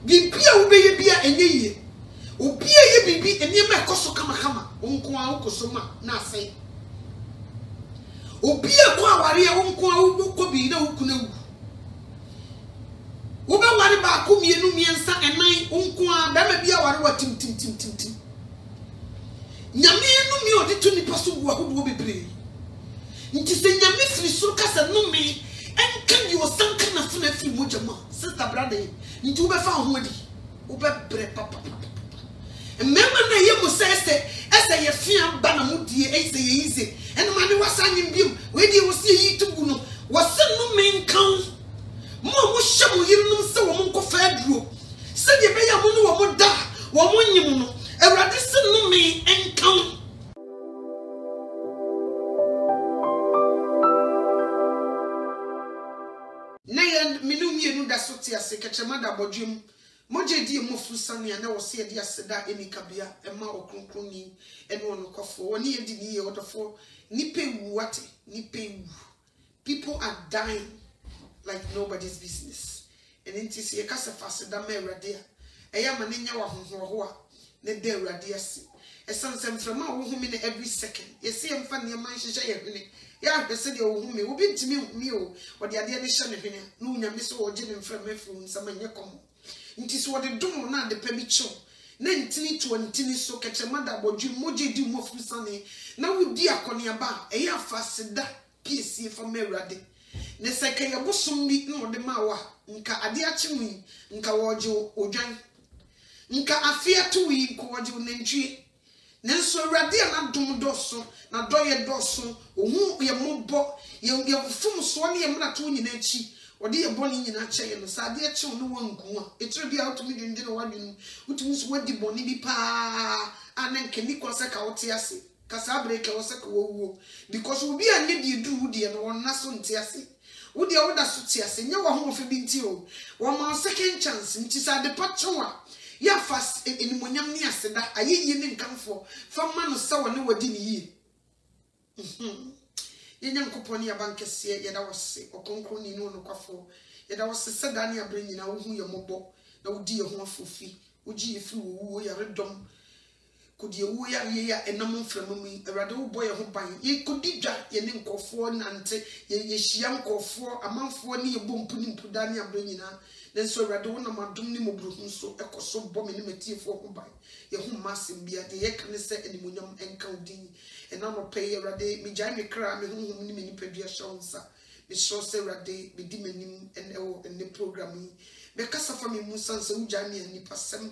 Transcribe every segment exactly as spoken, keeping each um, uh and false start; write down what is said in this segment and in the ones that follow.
bibia wo beye bia enye yie obia ye bibi enema ekoso kama kama onko a ukosoma na asai obia ko aware a onko a uboko bi na ukuna wu wo be ware ba ko mienu miensa enan onko a ba ma bia ware wa tim tim tim tim tim nyame enu mi odi to nipa so wu ahodo bebre nti se nyame firi suru kasa no me enka di osanka na funa firi mojama sister brother nti wo be fa ho adi wo be bre papa remember na ye mo say say ese ye fia ba na mudie ese ye ize eno ma ne wasanyim biem we di wo se yi tugu no wose no me nkan mo mo hye mo yirinum se wo mo nkofa aduro se de be ya mo no wo mo da wo mo nyim no Ewurade se no me enkan na ye minum ye nu da so ti ase kechema da bodwem moje di mo fusane na wo se de aseda enikabia ema okronkroni ene wono kofo woni ye di ni ye wodofo nipe wuwate nipe wu people are dying like nobody's business and inti se kasa faseda ma Ewurade a eya ma nenya wa hoho a ne de Ewurade ase esan sem frama wo hu me na every second yesi emfa ne man hyehyɛ ye hwene ya pese de wo hu me obi ntimi hu me o wode ade ne hye ne hwene no nyame so wo gye ne mframa fu nsama nye kom nti so wode dum na de pa bi kyew na ntini to ntini so kechema da bodwu moje di mo fusane na wodi akone aba eya faseda piesie fa ma Ewurade ne seke ye bosom bi na wode ma wa nka ade akyemu nka woje odwan nka afia to wi ko woje nantwie nenso Ewurade na dum doso na doye doso ohu ye mobo ye ye fum so ne ye mna to nyina chi wode ye boni nyina kye no sa ade akye no wanku a etire bia otumi dwendwe no wadwenu utumi so wadi boni bi pa anenke ni ko se ka wote ase kasa breke wo se ka wo because obi anye die du die no wonna so nte ase wo die wo da so te ase nya wo ho fe bi nti o wo ma second chance nti sa de pachoa ya fast enimonyam ni aseda ayeyi ni nkanfo fa ma no sa wone wadi ni yi mhm yenya nkoponi ya bankese ye da wose okonkro ni no no kwafo ye da wose seda ni abre nyina wo hu ye mobo na wodi ye ho afofi wogi ye fi wo wo ya redom kodi wo ya ye ya enam mframa mu Ewurade wo boye ho ban ye kodi dwa ye ne nkofo nante ye ye hia nkofo amanfo ni ye bompu ni mpuda ni abre nyina nenso Ewurade wo na madum ni mobruhu so ekoso bom ni metiefo ho ban ye ho masem bia de ye kan se animonyam enka odin ena no pay Ewurade mi jai me kra me honhom ni me ni padua shonsa me so se Ewurade be di manim en ewo en program yi be kasa fa me mu sansa wo jai me ani pasem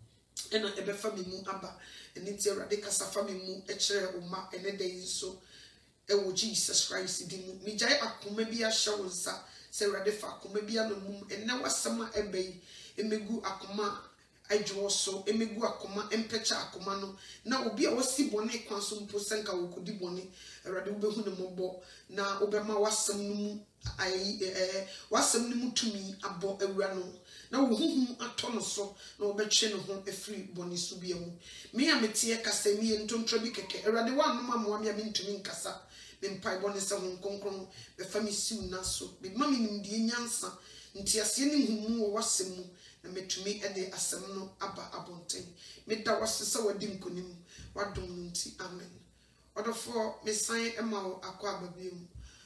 ena ebe fa me mu aba eni ti Ewurade kasa fa me mu e kire o ma ene dey so ewo Jesus Christ di mu mi jai akoma bi a shonsa se Ewurade fa akoma bi a no mu ene wasama ebe emegu akoma adwo so emegu akoma empecha akoma no na obi a wasi bone kwan so mpo senka wokodi bone Ewurade wo behu ne mobo na obema wasam no mu ai eh wasam no mu tumi abo awura no na wo huhu atono so na obetwe ne ho efiri bone so bia mu me a metie kasa mi entontro bi keke Ewurade wa no ma mo am ya me ntumi nkasa me mpai bone se ho nkonkron be fami siu na so be mami nim die nyansa nti ase ne humu wo wasam mu na metumi ede asem no aba abonten meda wasesa wadi nkonim wadom nti amen odofo mesan ema wo akwa babiem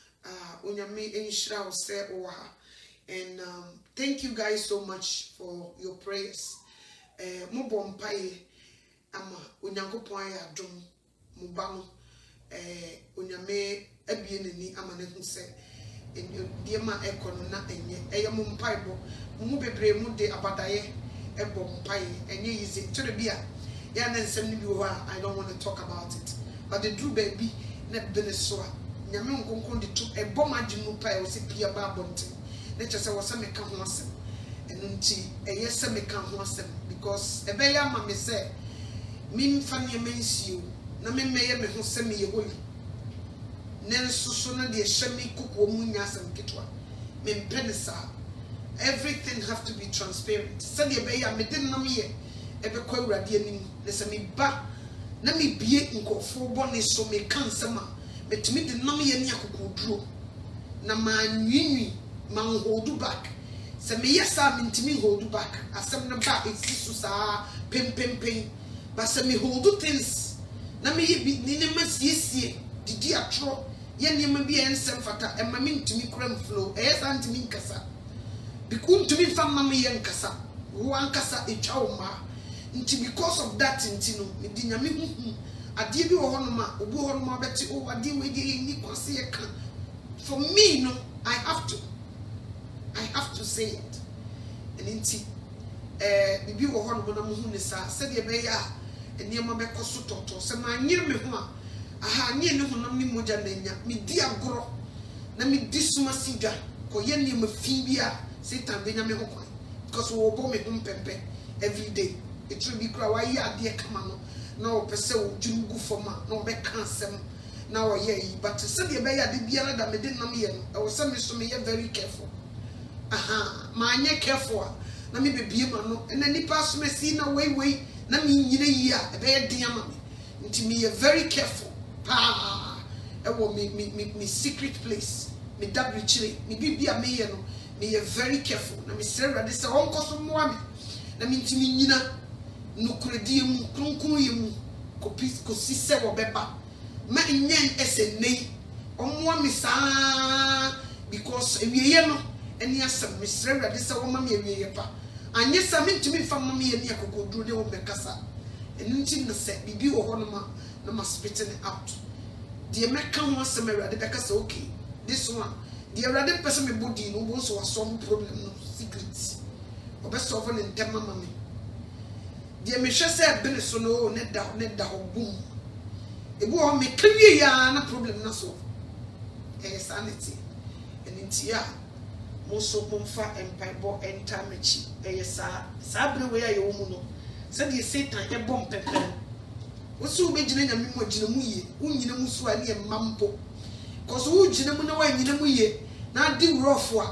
ah onyame enhira wo se wo ha and um, thank you guys so much for your prayers eh mo bompae ama onyankopon ya dom mo ba no eh onyame abie nani ama ne hu se die ma ekono na enye eye mo mpae bo mu bebre mu de abadaye ebo mpae enye yize to the bia ya na nsem ni bi wo ha I don't want to talk about it but the true baby na bene so a nyame nkonkon de to ebo maji mu pae o se pia ba bonte na chese wo se meka ho asem enu nti eye se meka ho asem because ebe ya ma me se mi mfa ne mensio na me meye me ho se me ye holy nenso so na de hyemi kokko mu nya asem ketwa me mpenesa everything have to be transparent said ye be ya me den nam ye ebe kwa Ewurade anim na se me ba na me bie nkofo bone so me kan sema metumi de nam ye ni akokoduro na ma nwinwi ma hold back se me yesa me ntimi hold back asem no ba exist sa pem pem pem but se me hold things na me ye bi ni ne masiesie didi atro ye niam bi ensem fata e ma me ntimi kram flow e yesa ntimi nkasa biku ntimi fa ma me ye nkasa wo ankasa etwa wo ma nti because of that nti no me di nyame huhu ade bi wo ho no ma obu ho no ma beti o ade we di ni kwase ye kan for me no I have to I have to say it and nti eh bibi wo ho no na mo hu ne sa se de be ya eniema be koso toto se ma nyir me ho a aha nye ne ho nam ni moja na nya me di agoro na me di suma siga ko ye ne ma fi bia Satan be nya me ho kwan because wo bo me hum pempe every day it will be cry why ya de kama no na o pese o dwugu foma na o be kansem na o ye yi but se de be ya de biara da me de nam ye no e wo se me so me ye very careful aha ma anye careful na me be bie ma no na nipa so me si na wei wei na me nyina yi a e be ye den ama me nti me ye very careful pa e wo me me me secret place me double chile me bibia me ye no me ye very careful na me sere rade se won koso mo ame na me ntimi nyina nukuredie mu kronkron ye mu kopi kosi se wo beba ma nyen ese nei omo ame saa because ewiye no eni asem me sere rade se wo ma me ewiye pa anye sa me ntimi fa ma me ye ne akokoduro de wo bekasa eni nti no se bibi wo ho no ma na ma spitting it out de me kan ho asem rade bekasa okay this one the already person me body no bo so solve problem no secret obe solve ne ntem mama me de me hwe say bele so no ne da ne da ho boom e bo ho me kawie ya na problem na so eh sanity and ya mo so bomfa empire bo enter mechi eh sa sa bre we ya ye wo mu no se de Satan e bom pepe wo so be gina nyame mo gina mu ye unyina mu so ani e mampo cause who jina mu na wa nyina mu ye na di rough a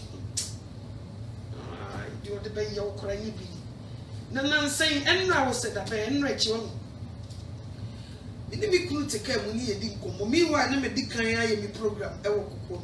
ah di o de be ye okora yi bi na nan say enra wo se da be enra chi won me mi kunu te ka mu ni ye di nkomo mi wa na me di kan aye mi program e wo kokko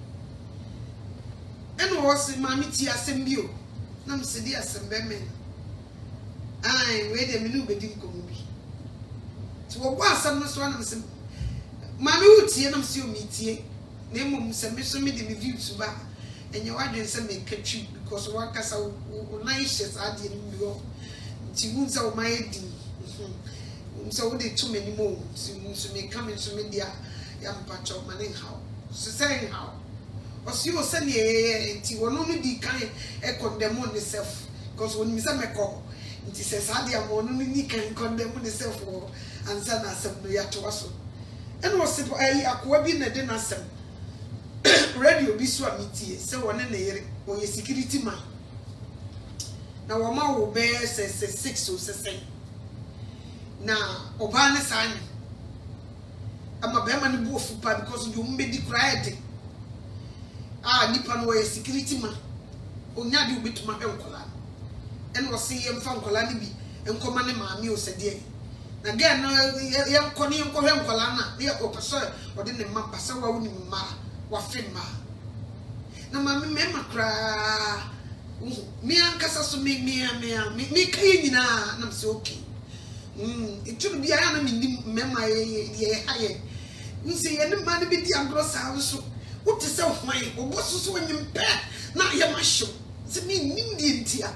eno wo se ma mi ti asem bi o na me se di asem be me ai we de mi nu be di nkomo bi ti wo bo asem no so na me se mami utie na msi omitie na emom se me so me de me views ba enye wadwen se me katwi because wa kasa wo nice ade ni bio nti hu se o mai di um se wo de to me ni mo so me come so me dia ya mpacho mane how so say how o si o se ne nti wono no di kan e condemn on self because when me se me ko nti se sa dia mo no ni kan condemn on self o ansa na asem no ya to waso eno se ayi akwa bi na de na asem radio bi so amitie se wona na yere o ye security man na wo ma wo be se se six o se se na oba ne sani ama be ma ne bu ofu pa because you mbedi cried ah nipa no ye security man onya de obetuma enkola eno se ye mfa enkola ne bi enkoma ne maami o se de na ga no ye nkɔ ne nkɔ hwe nkola na ne opeso ode ne mapa se wa woni ma wa fema na ma me me makra mi ankasa so me me me me kai nyina na mse okay mm etu bi ya na me ni mema ye ye haye nse ye ne ma ne bi di agro sa so wote se hwan obo so so nyim pe na ye ma hyo se me nim di ntia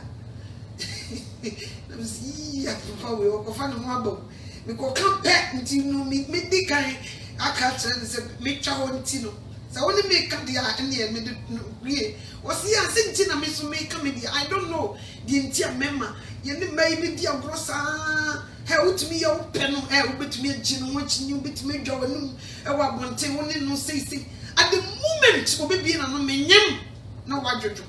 na mse ya papa we o ko fa no mo abo me ko kan pe nti no me me di kan aka tren se me twa ho nti no sa woni me ka dia ene me de wie o si ya se nti na me so me ka me dia I don't know di nti a mema ye ne mai me di agro sa he utumi ye ope no he obetumi agi no wachini obetumi adwa wanum e wa bonte woni no sei sei at the moment obebie na no menyem na wadwodwo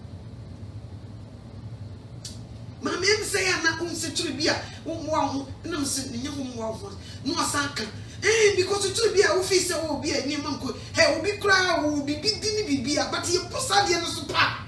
mama em say na unse turu bia umwa hu na mse nya hu mwa hu no asanka eh because turu bia wo fi se wo bia ni manko he obi kra wo bibi di ni bibia but ye posa de no so pa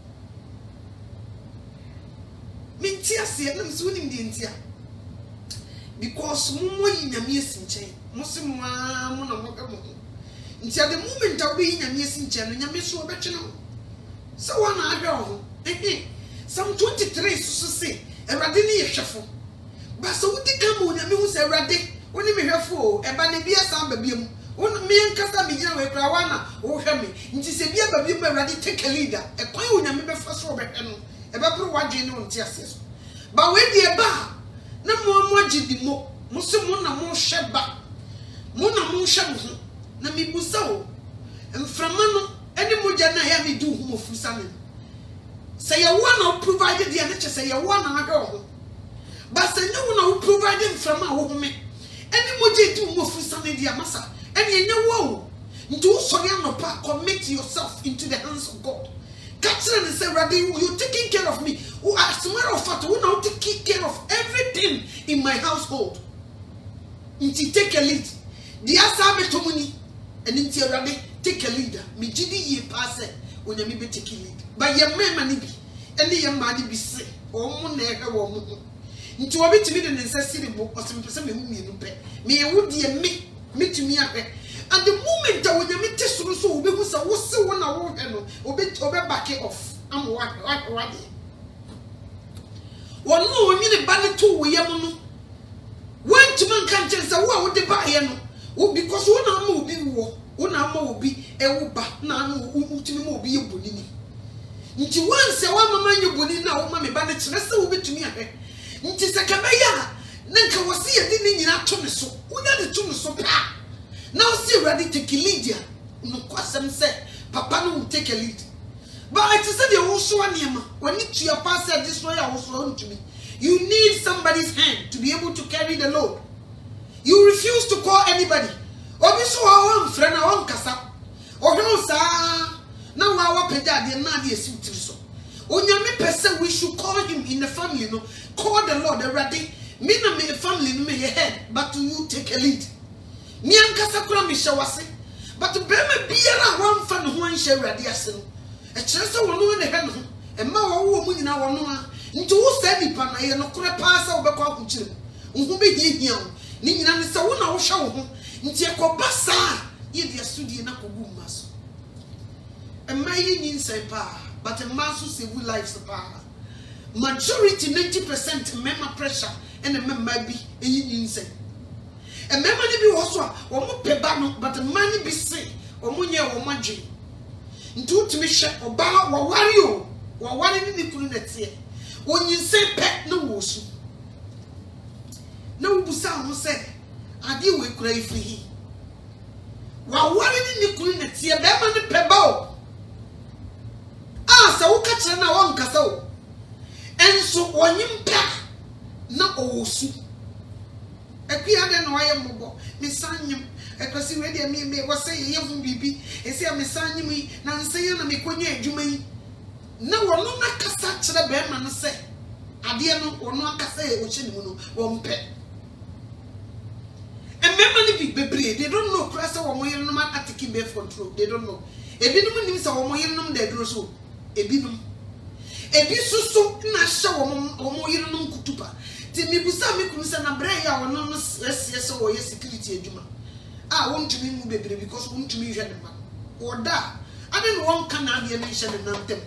mintia se na mse woni ndi ntia because mummo yi nyame asinchen musim ma mu na mo ka mo ntia the moment a obi nyame asinchen no nyame so obetwe no So one I go. Some twenty-three so say a radini shafo. But so would come on and say radi when you have four a banibia samba beam. One me and Casamia with Rawana or Hemi. In Tisabia baby ready take a leader. A coin and maybe first Robert and a babu watching on Tiasis. But when the bar no more watching the mo Musumuna mo sheba Mona mo shabu Nami Busao and Framano any mojana yami do mo fusamin. Say a one who provided the other, say a one and a girl. But say no one who provided from our home. Any moji do mo fusamin the amasa. And you know, do so commit yourself into the hands of God. Catherine said, Raddy, you're taking care of me. Who, as a matter of fact, who now take care of everything in my household. Inti take a lead. The Asabe Tomuni and Inti Raddy take a leader. Me Jidi ye pass when you may take a lead. But your man manibi, and the young man be say, or monega or moon. Into a bit of necessity book or some person me me a would dear me. Me to me, and the moment I would meet this so because I was so one I won't know, obey back it off. I'm what what one no, I mean a banner two we are no. One to man can't tell us what they buy no. Oh, because one arm will be war, one arm will be a whoop, now ultimate will be a bonini. Into once a one man you bonina, mammy banner, let's go to me. Into Sakabaya. Nanka was here didn't in our so we had the tune so pa. Now see ready to kill Lydia. No question said, Papa no will take a lead. But I said you also one him when it your pastor destroy our own to me. You need somebody's hand to be able to carry the load. You refuse to call anybody. Or be so our own friend our own casa. Or no sir. Now our pedad and Nadia suit so. Onyame person we should call him in the family no. Call the Lord already. Me na me family no me head, but to you take a lead. Me ankasa kura me shawase, but to be me biara one fan ho anhye urade ase no. E kire se wono ne he no, e ma wo wo mu nyina wono a. Nti wo sa nipa na ye no kure pa sa wo be kwa akukire mu. Wo be hihia wo. Ni nyina ne se wo na wo hwa wo ho. Nti e ko basa ye dia studie na ko gu maso. E ma ye nyin se pa, but e ma so save lives pa. Majority ninety percent member pressure and a member be a insane. A member be also or more pebano, but a money be say or munya or magic. Do to me share or bow or wario or one in the Kunatia. When you say pet no wosu. No Busan said, I deal with grave free. While one in the Kunatia, Beman pebble. Ah, so catch an hour castle. And so one impact not also. A piano no I am mobile, Miss Sanyum, a person ready me was saying, young baby, and say I'm Miss Sanyum, Nancy and me when you may. No one no cassette to the bearman say. I dear no or no cassette which anyone won't pet. And memory be baby, they don't know Cressa or Moyan man at the Kimber control, they don't know. A binum means a Moyan de Grosso, a binum. Ebi susu na sha omo yire no nkutupa ti mibusa me kunsa na bra ya wono no yes o ye security adwuma ah wontumi mu bebre because wontumi hwe ne ma oda ade no won kana de ne hye ne nantem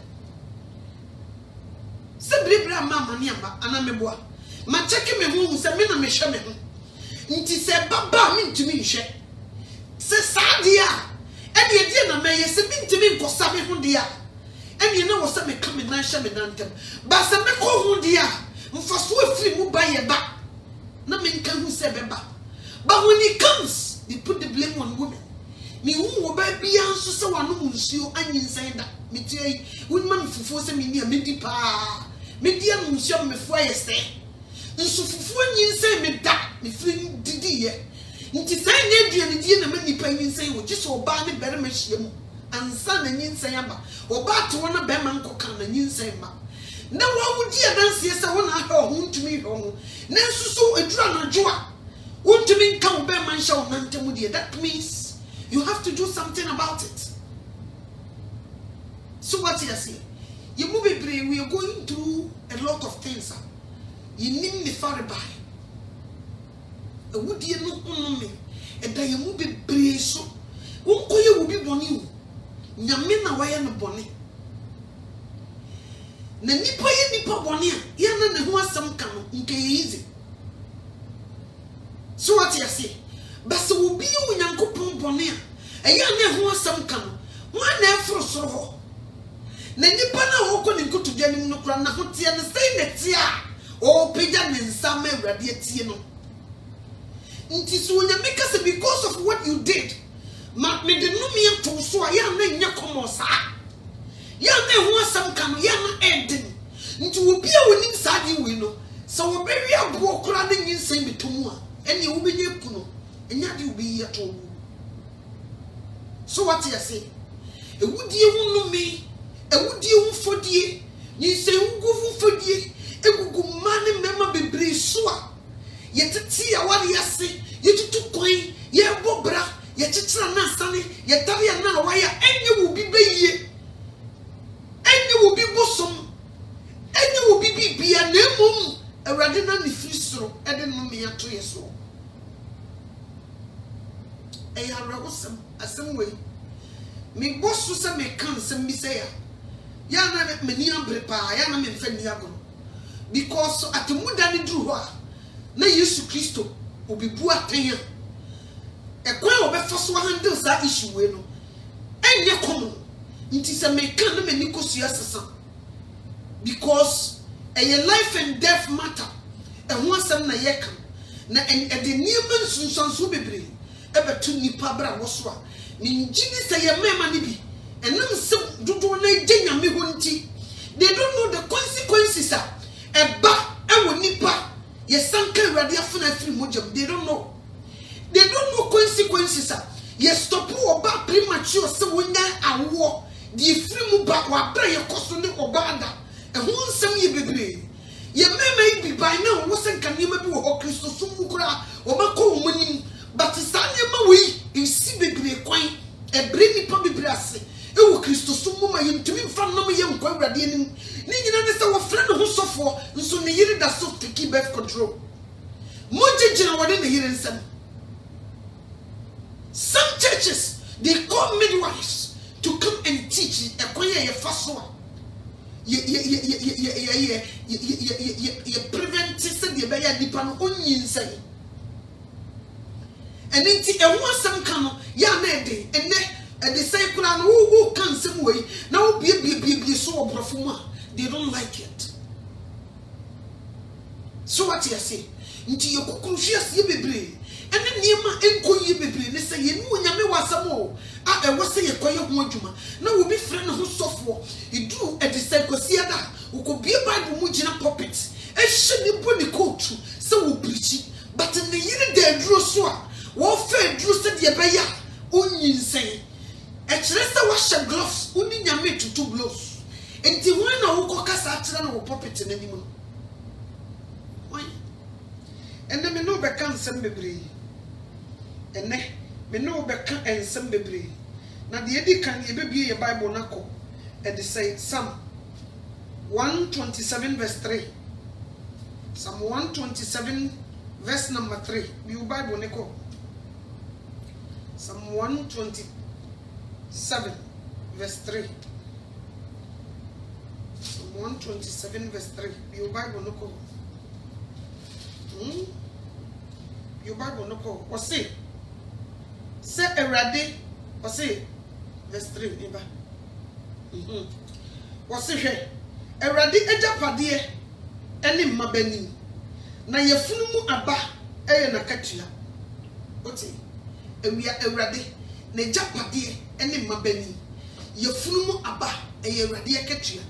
se brebra mama ne amba ana meboa ma cheke me hu se me na me hwe me ho nti se baba me ntumi hwe se sadia e de die na me ye se me ntumi nkosa me ho dia. And you know what's me coming now, Shammy Nantem. But some make over dear, for so free move by a back. No man can who say Beba. But when he comes, they put the blame on women. Me who will buy beyond so one who see you and inside that. Me tell you, women for force me near me deep. Me dear Monsieur me fire say. And so for one you say me that, me fling Didier. It is I need the idea of many pennies say, which is so bad, better machine. And son and yin sayamba, or bat to one of Beman cocan and yin sayamba. Now, what would you dance yes? I want her to me home. Nancy so a drama joa. Want to mean come Beman show Nantamudia. That means you have to do something about it. So, what you say? You move it, we are going through a lot of things. You need me far by. A would you know me? And then you move it, brace. Won't call you will be born you. Nyamina waya no bone. na nipa ye nipa bone a ye na ne ho asem ka no nke easy so what you say bas obi wu nyankopon bone a eya na ho asem ka no ho na efro soro ho na nipa na ho ko ne nkotodwa nim no kra na ho tie ne sei ne tie a o pija ne nsam awrade atie no nti so nya make us because of what you did ma me de no me to so a ya na nya komosa ya na ho asem ka no ya na eden nti obi a woni sade wi no so wo be wi abo kra na nyinsem betomu a ene wo be nyeku no enya de obi ya to so what you say ewudie hu no me ewudie hu fodie nyinsem gugu fodie egugu mane mema bebre so a yetiti ya wari yase yetutu kwan ye bobra ye chichira na asane ye tare na waya enye wo bi beye enye wo bi bosom enye wo bi bibia na emom awrade na ne frisoro ede no me ato yeso e ya rawosem asem we me bosu se me kan sem bi se ya ya na me ni abre pa ya na me mfa ni agoro because atemuda ni duru ho a na Yesu Kristo obibu atenya ekwan obefaso handle sa issue we no enye komo nti se me kan na me ni kosua sesa because a life and death matter e ho asem na ye kan na e de niema nsunsunso bebre e betu nipa bra wo so a ni ngini se ye mema ni bi enam se dodo na egenya me ho nti they don't know the consequences a eba e wo nipa yes sanka awrade afuna afiri mojam they don't know they don't know consequences a yes stop oba premature se wonya awo the free mu ba wa bra ye koso ne obada e ho nsem ye bebre ye mema bi by now wo se nka niema bi wo Kristo sumu kura obako wo manim but sanye ma we isi bebre kwan e bre nipa bebre ase e wo Kristo sumu ma yentumi mfa nam ye nkwa awrade anim ni nyina ne se wo frɛ ne ho sofo nso ne yiri da so to keep birth control moje jina wode ne yiri nsem. Some churches they call midwives to come and teach ekwan ye faso ye ye ye ye ye ye ye ye ye prevent se de be ya nipa no onyinsai enenti e ho asem ka no ya na ede enne e de say kura no wo kan sem wei na wo bie bie bie bie so obrofo mu a they don't like it. So what you say? Nti ye kokruhwe ase bebre ene niema enkoyi bebre ne say ye nu nyame wasamo a e wose ye koye ho adwuma na wo bi frɛ ne ho sofo edu e de say kosia da wo ko bie bible mu gina puppet e hye ne bo ne coat se wo preach but ne yire da duro so a wo fa duro se de be ya onyinsen e kire se wo hye gloves uni nyame tutu gloves enti won na wo kokasa kire na wo puppet na nimu why ene me no be kan sem bebre ene me no be kan ensem bebre na de edi kan ye bebie ye bible na ko e de say Psalm one twenty-seven verse three Psalm one twenty-seven verse number three bi bible ne ko Psalm one twenty-seven verse three Psalm one twenty-seven verse three bi bible no ko hmm your bible no ko o say say erade o say verse three eba mhm o say hwe erade ejapade ene mabani na yefunu mu aba eye na katua oti ewia erade na ejapade ene mabani yefunu mu aba eye erade katua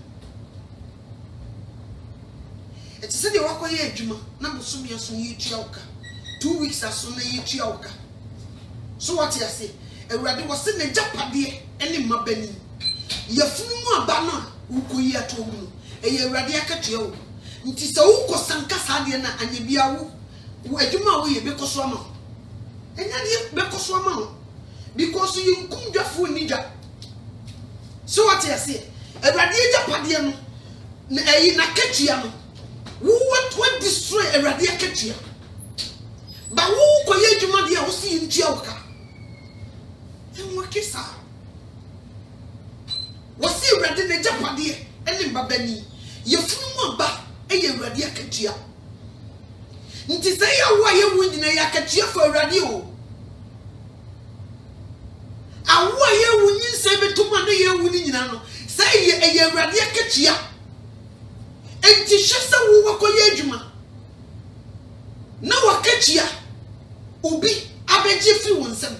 it is the wako ye adwuma na bosome aso ye tua oka two weeks aso na ye tua oka so what you say ewrade wo se na japade ene mabani yefunu mu aba na ukoyi atomu no eye ewrade akatua wo nti se wo kosanka saade na anyabia wo wo adwuma wo ye bekoso ama enya de bekoso ama because you nkum dwafo nidwa so what you say ewrade japade no na eyi na katua no who what what destroy a radia katia ba wo ko ye dwuma dia wo si ntia wo ka en wo kisa wo si rade na japade ene babani yefunu aba eye awurade akatua nti sɛ yɛ wo a yɛ wo nyina yɛ akatua fo awurade o awo a yɛ wo nyinsa betum a na yɛ wo ni nyina no sɛ yɛ eye awurade akatua enti hwɛ sɛ wo wakɔyɛ adwuma na wakatua obi abegye fi wo nsɛm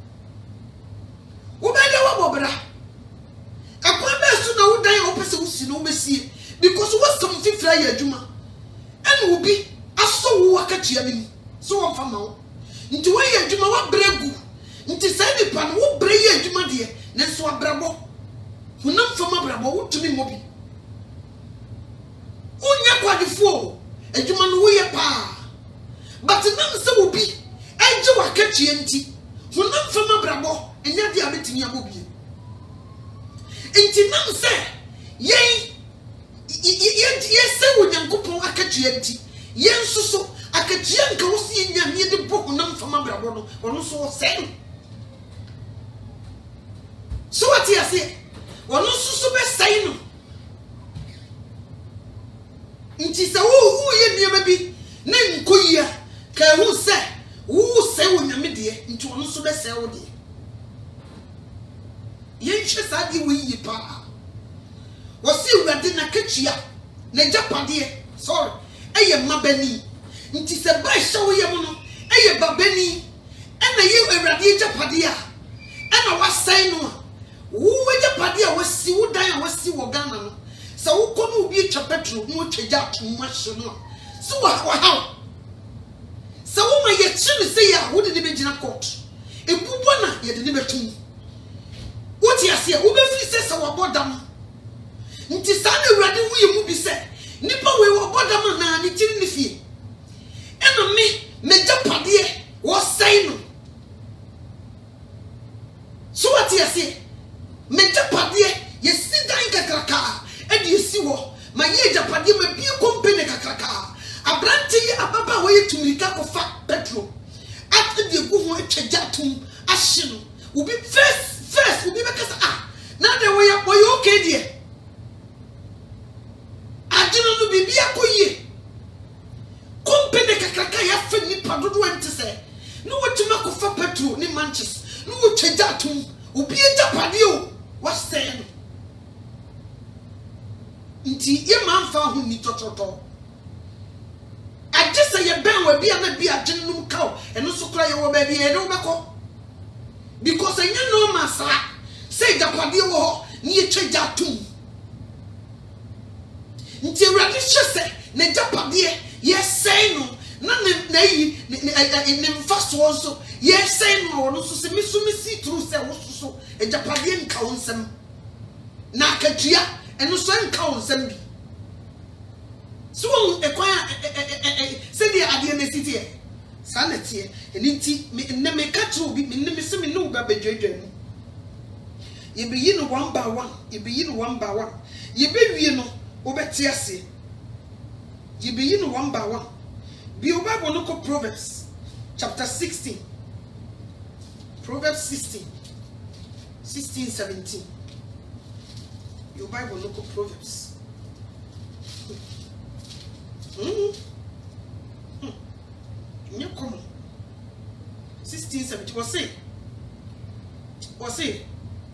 wo bɛda wabɔbra akwa bɛ so na wo dan a wo pɛsɛ wo si no wo bɛsie because wo sam fifira yɛ adwuma ɛna obi aso wo wakatua nim so wo mfa ma wo nti wo yɛ adwuma wa bregu nti sɛ nipa no wo bre yɛ adwuma deɛ na so abrabɔ hunam fama abrabɔ wo tumi mo bi unya kwadifo adwuma no wo yɛ pa but nam sɛ wo bi agye wakatua nti hunam fama abrabɔ enya dia betimi abobie enti nam sɛ yɛn yɛsɛ wo nyankopɔn akatua nti yɛn soso akatua nka wo si nya ne de bɔ hunam fama abrabɔ no ɔno so sɛ no so what you say ɔno soso bɛ sɛ no nti sɛ wo wo yɛ niema bi na nkoyia ka hu sɛ wo sɛ wo nyame de nti ɔno so bɛ sɛ wo de yɛnhwɛ saa de wo yi pa wɔsi awurade na katua na japade sorry ɛyɛ mabani nti sɛ ba hyɛ wo yɛ mo no ɛyɛ babani ɛna yɛ awurade japade a ɛna wasɛn no a wo japade a wasi wo dan a wasi wo Ghana no sɛ wo kɔ no obi atwa petro no twagya atom ahye no so wa ha sɛ wo ma yɛ kyere sɛ ya wo de ne begina court ebubɔ na yɛ de ne betum What you say? Ube fi se se wabodam. Nti sa na awurade wu ye mu bi se nipa we wabodam na ne tiri ne fie. Eno me megapade wo sai no. So what you say? Megapade ye si dan kakraka e de si wo ma ye japade ma bi company kakraka. Abrante ye ababa wo ye tumika ko fa petro. At de gu ho atwaja tum ahye no. Ubi first First, we be because ah, now the way up, you okay, dear. I didn't know be a coye. Company Kakaka, ya fini padu went to say. No, what you make for petrol, ni manches. No, what you got to Ubi a Japadio. What's saying? Inti, ye man found who need to toto. I just say your band will be a be a general cow and also cry your baby and over. Because I know massa say Japadi wo ni echeja tum. Nti awurade hyese ne Japadi ye say no na ne yi ne mfaso nso ye say no no so se misu misi true say wo so e Japadi nka wonsem na akatua eno so nka wonsem bi. So e kwan se dia ade na siti e sanete enti me me katro bi me me se me no ba bedwedwa mu ye be yi no one by one ye be yi no one by one ye be wie no obeti ase ye be yi no one by one bi Bible no ko Proverbs chapter sixteen Proverbs sixteen sixteen seventeen your Bible no ko Proverbs mm you come sixteen seventy was say was say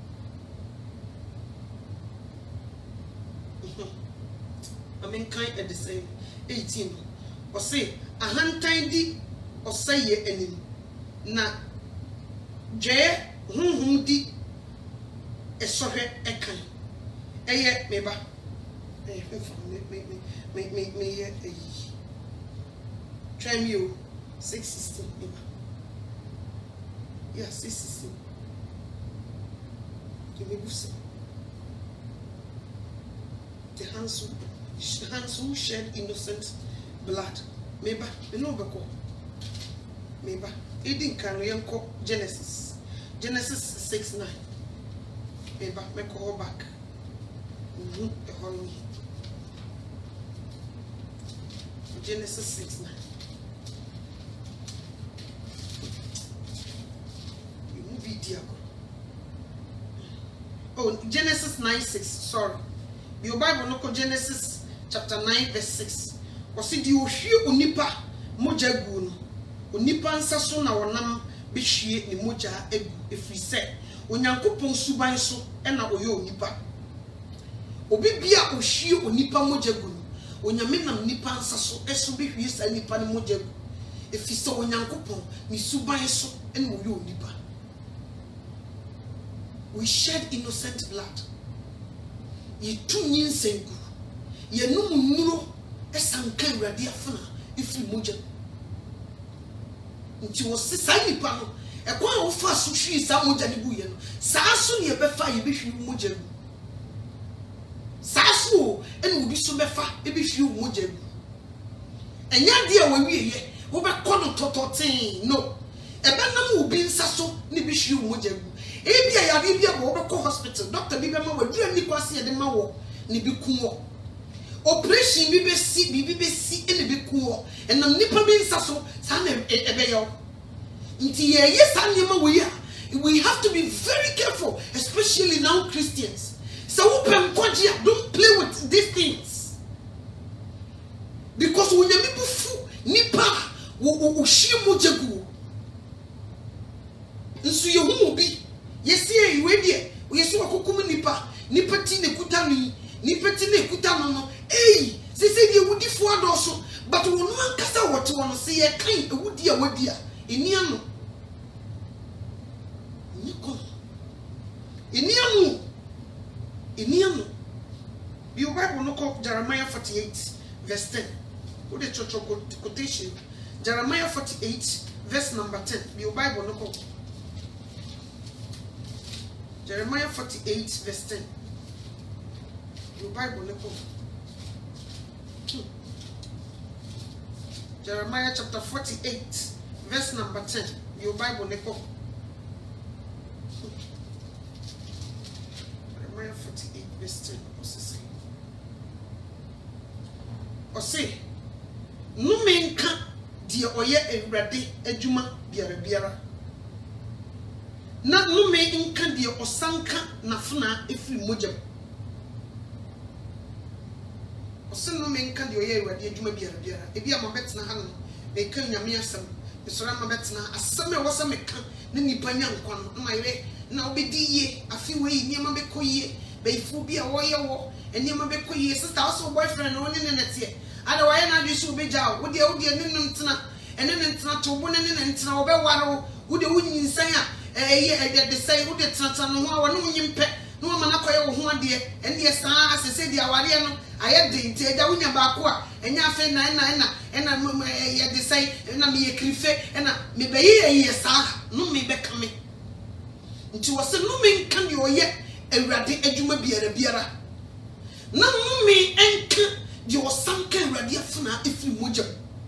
I mean kind at the same eighteen was say a hand tiny or say ye any na je hum di a sohe a kind a ye meba me me me me me try me six sixteen. Yeah, six sixteen. Give me boost. The hands who hands who shed innocent blood. Maybe me no beko. Maybe it didn't carry unko Genesis. Genesis six nine. Maybe me call back. Mm-hmm. The whole Genesis six nine. Oh, Genesis nine six. Sorry, your Bible no ko Genesis chapter nine verse six. Ɔsi di ohwie onipa mogya gu no. Onipa nsa so na wonam behwie ne mogya egu efiri sɛ Onyankopɔn suban so ɛna oyɛ onipa. Obi bia ohwie onipa mogya gu no. Onyame nam nipa nsa so eso behwie sa nipa ne mogya gu. Efiri sɛ Onyankopɔn ne suban so ɛna oyɛ onipa. We shed innocent blood. Ye tu nyinsengu. Ye no munuro esanka Awurade afuna ifiri mogya. Nti wo sisa nipa no ekwa wo fa so hwi sa mogya ne bu ye no. Saa so ne befa ye behwi mogya gu. Saa so ene obi so befa e behwi mogya gu. Enya de a wo wiye wo be kono tototen no. Ebe nam obi nsa so ne behwi mogya gu. Ebi a yare bia wo be ko hospital doctor bi be ma wadura ni kwase ye de ma wo ne bi ku wo. Operation bi be si bi be si ene bi ku wo. Enam nipa bi nsa so sa na ebe yo. Nti ye ye sa nyema wo ya. We have to be very careful, especially now Christians. So open kwaji, don't play with these things. Because when you people fu nipa wo wo hie mogya gu. Nso ye hu obi yesi e we de yesi wakokum nipa nipa ti ne kuta ni nipa ti ne kuta no no eh sisi de wudifo adoso but wonu ankasa wote wono se ye kan ewudi a wadi a eni ano ni ko eni ano eni ano your Bible no ko Jeremiah forty-eight verse ten wo de chocho quotation Jeremiah forty-eight verse number ten your Bible no ko Jeremiah forty-eight verse ten. Your Bible lepo. Jeremiah chapter forty-eight verse number ten. Your Bible lepo. Jeremiah forty-eight verse ten. What's it say? O say, no menka di oye Awurade adwuma biara biara. Na no me inka de osanka na funa efiri mogya. Ose no me inka de oye Awurade adwuma biara biara. Ebi a mabetena ha no, me kan nyame asem. Me sora mabetena asem e wose me kan na nipa nya nkwa no na yere na obedi ye afi we niam bekoyie. Beifu bi a woye wo, eniam bekoyie. Sister also boyfriend no ne ne nete. Ada waye na de so beja wo de wo de ne ntena. Ene ne ntena to bo ne ne ntena obeware wo de wunyin san a eh eh de say wo de tata no ho a wo no nyimpe no ma na koye wo ho ade ene ye saa asese de aware no aye de nti eja wunya ba ko a enya afi na na na ena ye de say na me ye krife ena me be ye ye saa no me be kame nti wo se no me nka de oye Awurade adwuma biara biara na no me enka de osanka Awurade afuna efiri mogya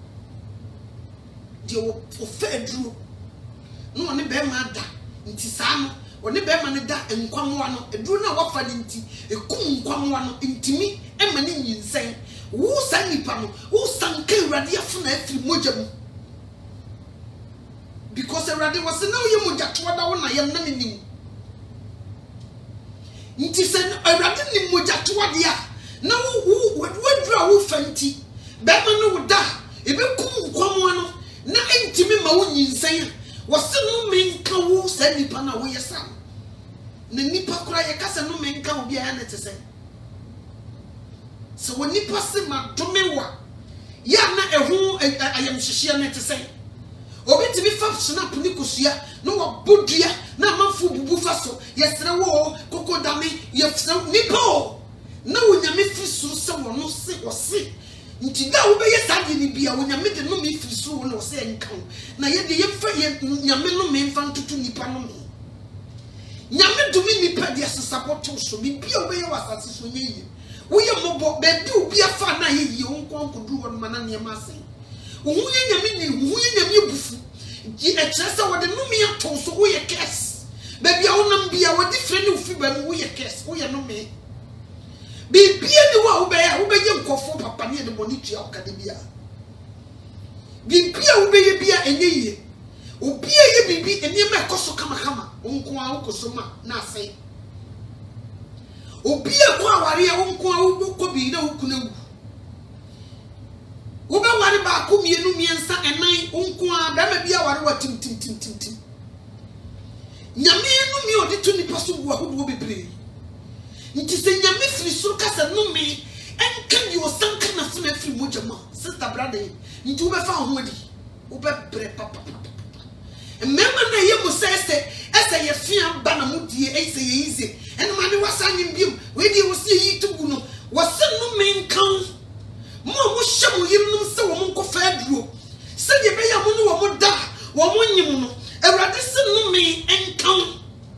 de wo fa aduro no one be ma da nti saa no one be ma ne da enkwamwa no eduru na wafa ne nti ekum nkwamwa no ntimi e ma ne nyinsen wo sa nipa no wo sanka Awurade afuna afiri mogya mu because Awurade was na wo ye mogya to da wo na yem na nim nti se Awurade ni mogya to de a na wo wo wadura wo fanti be ma no wo da e be kum nkwamwa no na entimi ma wo nyinsen wose no menka wo sa nipa na wo yesa na nipa kura ye kasa no menka wo bia ya na tese so wo nipa se ma domewa ya na ehu ayam hihie na tese obi mi fa snap ni kosua no wo bodua na manfo bubu fa so yesere wo kokodame yefse nipa o na wo nyame fi so se wo no se wo se nti da wo be yesa ni bia wo nyame de no me fi so wo no se enka na ye de ye fa ye nyame no me fa ntutu nipa no me nyame do mi nipa de support so bi bia wo be ye wasase so nye yi wo ye mobo be bi obi afa na ye yi wo nkon kodu wo ma na ne ma se wo hu ye nyame ni wo ye nyame bufu ji e tresa wo de no me ato so wo ye kes be bia wo nam bia wo different ni ofi ba mu wo ye kes wo ye no me bibia ni wa wo be ya wo be ye nkofo papa ne de boni tua akademia bibia wo be ye bia enye ye obia ye bibi enema ekoso kama kama onko a wokoso ma na asai obia ko aware a onko a wo ko bi na wo kuna wu ware ba ko mienu miensa enan onko a be ma bia ware wa tim tim tim tim tim nyame enu mi odi to nipa so wo ahodo bebre nti se nyame firi so kasa no me enka di osanka na so na firi mojama sister brother nti wo be fa ho adi wo be bre papa mmema na ye mo sese ese ye fia ba na mudie ese ye ize ene ma ne wasa nyim biem we di wo se yi tugu no wo se no me nkan mo mo hye mo yirum se wo mo nkofa aduro se de be ya mo no wo mo da wo mo nyim no Awurade se no me enkan.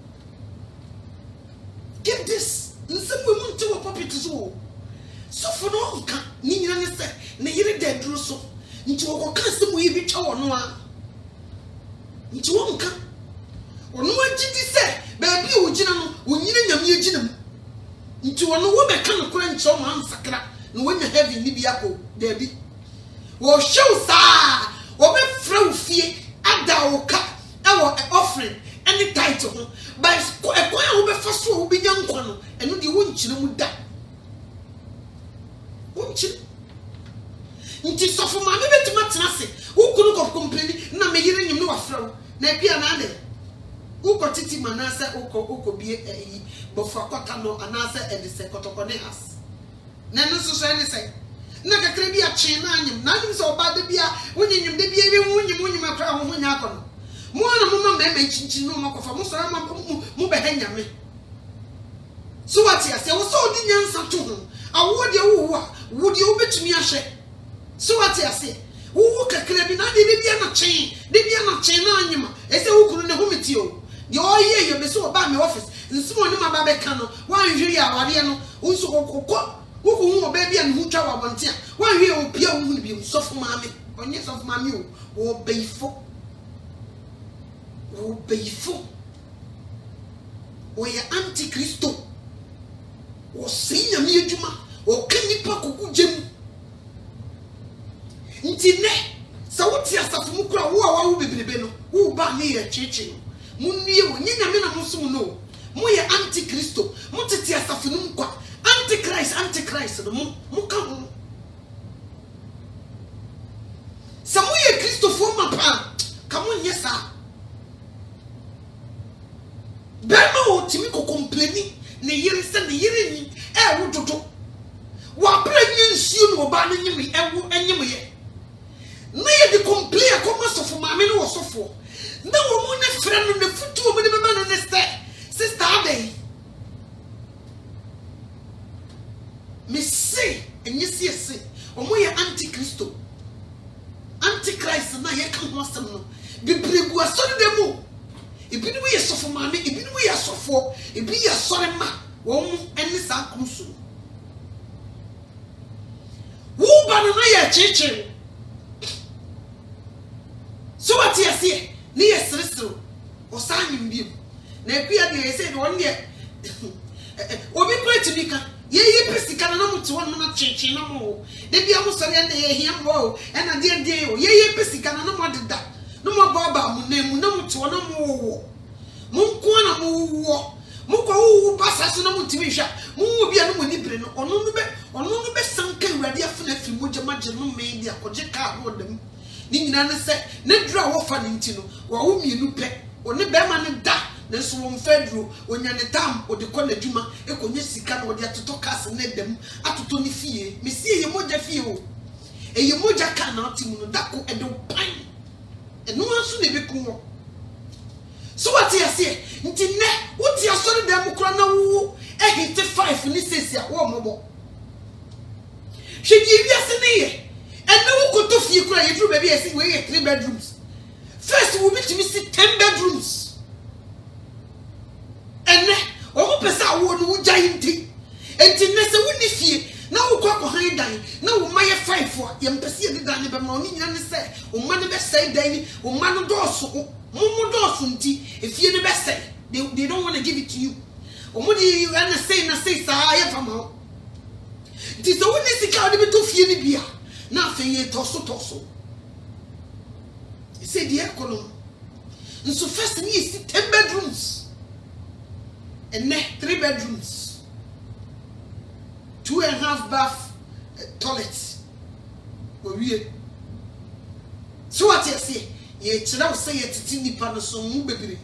Get this. Nsem we mu nti wo puppet so. So for no nka ni nyina ne se ne yire da duro so. Nti wo koka se mu yi bi twa wo no a. Nti wo nka. Ono agidi se ba bi wo gina no wo nyina nyame agina mu. Nti wo no wo be ka no kora ncho ma ansakra. No wo nya heavy ni bi akọ da bi. Wo show sa. Wo be fra wo fie ada wo ka our offering any title but e kwa wo be fa so wo be nya nkwa no eno de wo nkyire mu da wo nkyire nti sofo ma me betima tena se wo kunu ko complain na me yire nyim no wafra wo na bia na ade wo ko titi manase wo ko wo ko bie yi bofa kwata no anase e de se kotokone as na no so so any say na kakra bia kyen na anyim na anyim so ba de bia wo nyim de bia bi wo nyim wo nyim akra ho nya akono mo ana mo ma me chinchin no makofa mo so ma mo be hanyame so what ya say wo so odi nyansa to ho awo de wo wo a wo de wo betumi ahwe so what ya say wo wo kakra bi na de bia na kyen de bia na kyen na anyima e say wo kunu ne ho meti o de o ye ye be so ba me office nsimo ne ma ba be ka no wan hwe ya ware no wo so kokko wo ko hu oba bia ne hu twa wa bonte a wan hwe o pia wo hu bi sofo maame onye sofo maame o wo beifo wo beifo wo ya antikristo wo sinya mi adwuma wo kanipa koku gem nti ne sa wo ti asafo mu kura wo a wo bebrebe no wo ba ne ye cheche no munnie wo nyanya me na mo sum no mo ye antikristo mo tete asafo no nkwa antichrist antichrist no mo mo ka ho sa mo ye kristofo ma pa ka mo nye sa Bema o timi ko complaini ne yiri se ne yiri ni e wo dodo wa bra nyi nsuo no ba na nyimi e wo enyim ye na ye de complain ko masofo maame no wosofo na wo mu ne fra no ne futu wo ne beba no ne ste sister ade me se enyi se se o mo ye antikristo antichrist na ye kan ho asem no bibregu asori demo Ibi ni we sofo maame ibi ni we sofo ibi ya sore ma wo mu eni sa krusu wo ba no na ya chichi so what you see ni ye sresro o sa nyim bi na akua de ye say no won de obi plate bi ka ye ye pesika na mo te won na chichi na mo de bia mo sore na ye hia mo e na de de ye ye pesika na mo de da no mo baba mu na mu na mu to na mo wo mo nko na mo wo mo ko wo basa so na mo timi hwa mo wo bia no mo ni bere no ono no be ono no be sanka urade afuna fi mo jama je no me dia koje ka ho dem ni nyina ne se ne dura wo fa ne nti no wo wo mienu pe oni be ma ne da ne so wo mfa duro onya ne tam o de ko na dwuma e ko nye sika na o de atoto kas ne dem atoto ni fie me sie ye moja fie o e ye moja ka na atimu no dako e do pan e no aso ne be ku so what you say nti ne wo ti asori dem kura na wo e hit five ni sesi a wo mobo hwe di wiase ne ye ene wo koto fie kura ye dru baby e si we ye three bedrooms first we meet me see ten bedrooms ene o mo pesa wo no wo gyan nti enti ne se wo ni fie na wo kwa ko han dan na wo maye five for ye mpese ye dan ne be ma oni nyina ne se o ma ne be sai dan ni o ma no doso Mumu dosu nti efie ne be say they, they don't want to give it to you. Omudi na say na say sa ya fama. Nti so woni sika odi beto fie ne bia na afen ye toso toso. He said the economy. Nso first ni is ten bedrooms. And ne three bedrooms. Two and a half bath uh, toilets. Owie So what you say? Ye chira say ye titi nipa no so mu bebre.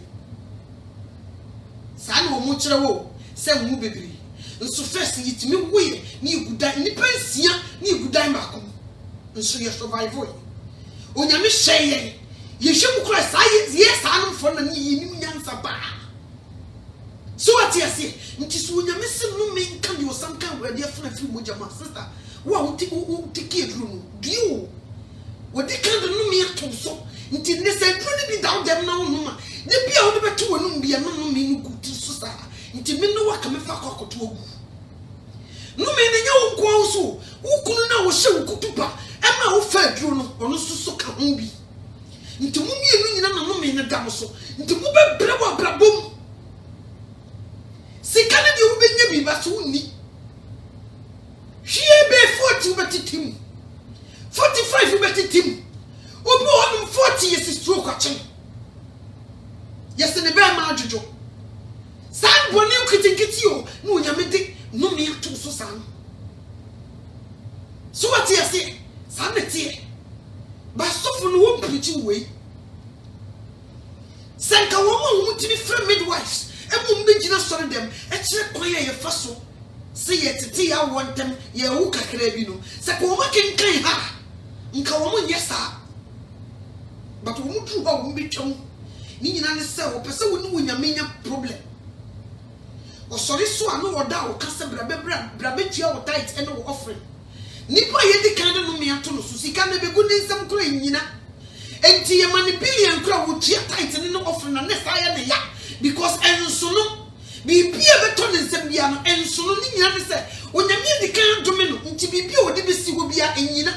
Sa na o mu chira wo say mu bebre. Nso first yitimi woye ni igudan nipa nsia ni igudan maako. Nso ye survival. Onyame hye ye hwe mu kura sa ye sa no fo na ni yinim nyansa ba. So what you say? Nti so onyame sim no me nka yo sam kan wade afuna fi mo jama sister. Wo wo tiki edru no. Dio. Wo de kan no me ato so. Nti ne se edru ni bi dawo dem na wo no ma. Ne bia wo de beto wo no bia no no me no gutu so sa. Nti me no waka me fa kwa koto ogu. No me ne nya wo kwa so. Wo kunu na wo hye wo kutupa. E ma wo fa edru no ono so so ka ho bi. Nti mu mi enu nyina na no me ne dam so. Nti mu be bre wo brabom. Sikana di ube nye bi ba so ni. Hie be forty ube titim. forty-five ube titim. Obi o forty yes stroke achen. Yes ne be ma adwojo. San boni ukitinkiti o na onyame de no me ato so san. So what you say? San ne tie. Ba sofo no wo preach we. Sanka wo mo wo timi free midwives. Emu mbe gina sori dem e kire kwan ye fa so se ye tete ya wontem ye wu kakra bi no se ko mo kenkan ha nka wo mo nyesa but wo mu dru ba wo mbe twam ni nyina ne se wo pese wo ni wo nyamenya problem o sori so anu wo da wo kase bra bebra bra betua wo tight ene wo offering nipa ye di kan no me ato no so sika na begu ne nsam kura nyina enti ye mani billion kura wo tua tight ne no offering na ne sa ya ne ya. Because ensono bibia beto ne nsem bia no ensono ni nyina ne se onyame di kan dome no nti bibia wo de besi wo bia enyina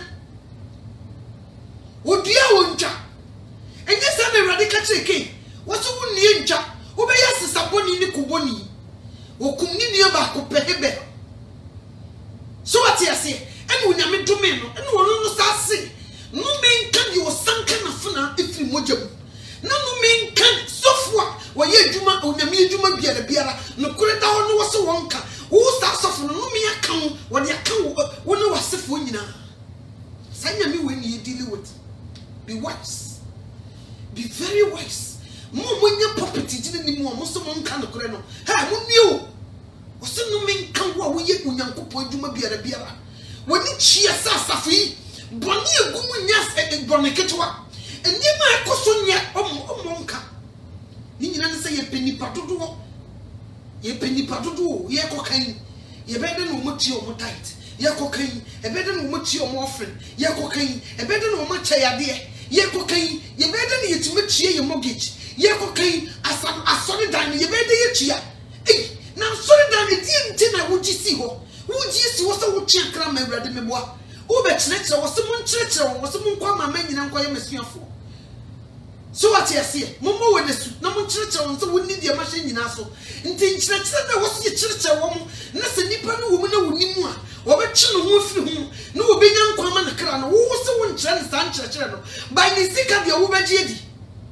wo dua wo ntwa enye se na radical cheke wo so wo nie ntwa wo be ya sisaboni ni kuboni wo kumni ni ba ko pehebe so what you say ene onyame dome no ene wo no sa se no me nka di wo sanka na funa ifri mojam na no me nka sofua wo ye djuma onyame djuma biara biara no kure da ho no wo so wonka wo sta sofu no me aka wo wo de aka wo no wasefo nyina sanya me we ni deal with be wise be very wise mo mo nya property gine ni mo mo so mo nka no kure no ha mo ni o wo so no me nka wo wo ye onyankopon djuma biara biara wo ni chia sa safi boni egumu nya e boni ketwa enima ekoso nya o nka ni nyina ne se ye penipa dodo ye penipa dodo ye kokan ye bede no mo tie o mo tight ye kokan e bede no mo tie o mo offering ye kokan e bede no mo chayade ye kokan ye bede no ye tumi tie ye mortgage ye kokan asam asori dan ye bede ye tia eh na asori dan e die nti na wo gisi ho wo gisi wo so wo tia kra ma awrade meboa wo be kire wo so mo nkire wo so mo nkwa ma ma nyina nkwa ye mesuafo. So what you say? Momo we nesu na mo chirechire won se wonni de ma hye nyina so. Nti nchirechire na wo so ye chirechire won na se nipa no wo mu na wonni mu a wo be chi no ho firi hu na wo be nya nkwa ma na kra no wo se won chire ne san chirechire no by ni sika de wo be gye di.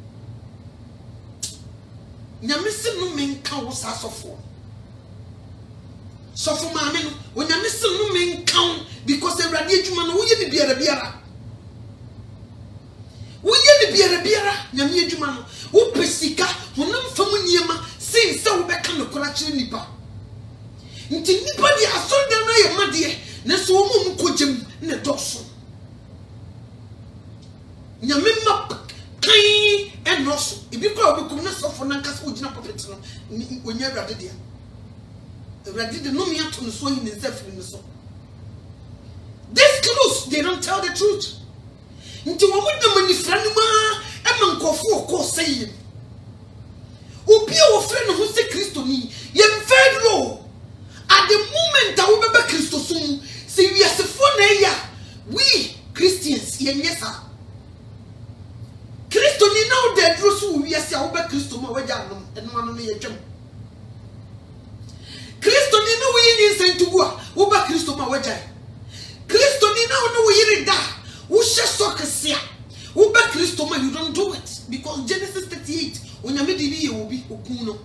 Nyame se no me nka wo sa sofo. Sofo ma me no wo nyame se no me nka because Ewrade adwuma no wo ye ni biara biara. Wo ye ni biara biara nyame adwuma no wo pesika honam fam niema sen se wo beka no kora kire nipa nti nipa di asonda na ye made na so wo mu kogem ne doso nyame ma kai enoso ibi kwa obekum na sofo na nkasa wo gina puppet no onya Ewrade dia Ewrade de no me ato no so yi ne zafiri no so. This close they don't tell the truth. Nti wo mo de mani franu ma e man kofo ko sei obi a wo frɛ no ho se Kristo ni ye mfedro at the moment a wo beba Kristo sum se wiasefo na ya we Christians ye nyesa Kristo ni na wo de dro so wiase a wo be Kristo ma wagya no eno ano no ye twam Kristo ni na wo yi nsentugu a wo ba Kristo ma wagya Kristo ni na wo no wo yiri da wo she sokesia wo ba Kristo ma you don't do it because Genesis thirty-eight onyame di bi ye obi okun no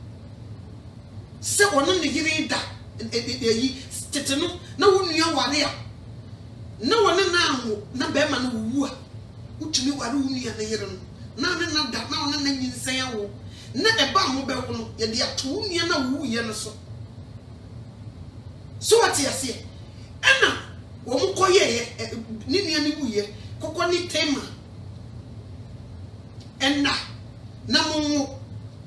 se wono ne yiri da yi tete no na wo nua ware a na wono na aho na be ma no wu a utumi ware unu ya na yere no na na na da na ona na nyinsan awo na eba mo be wo no ye de ato unu ya na wu ye no so so what ya say ena wo mo koye ni nua ni wu ye kokko ni tema ena na mo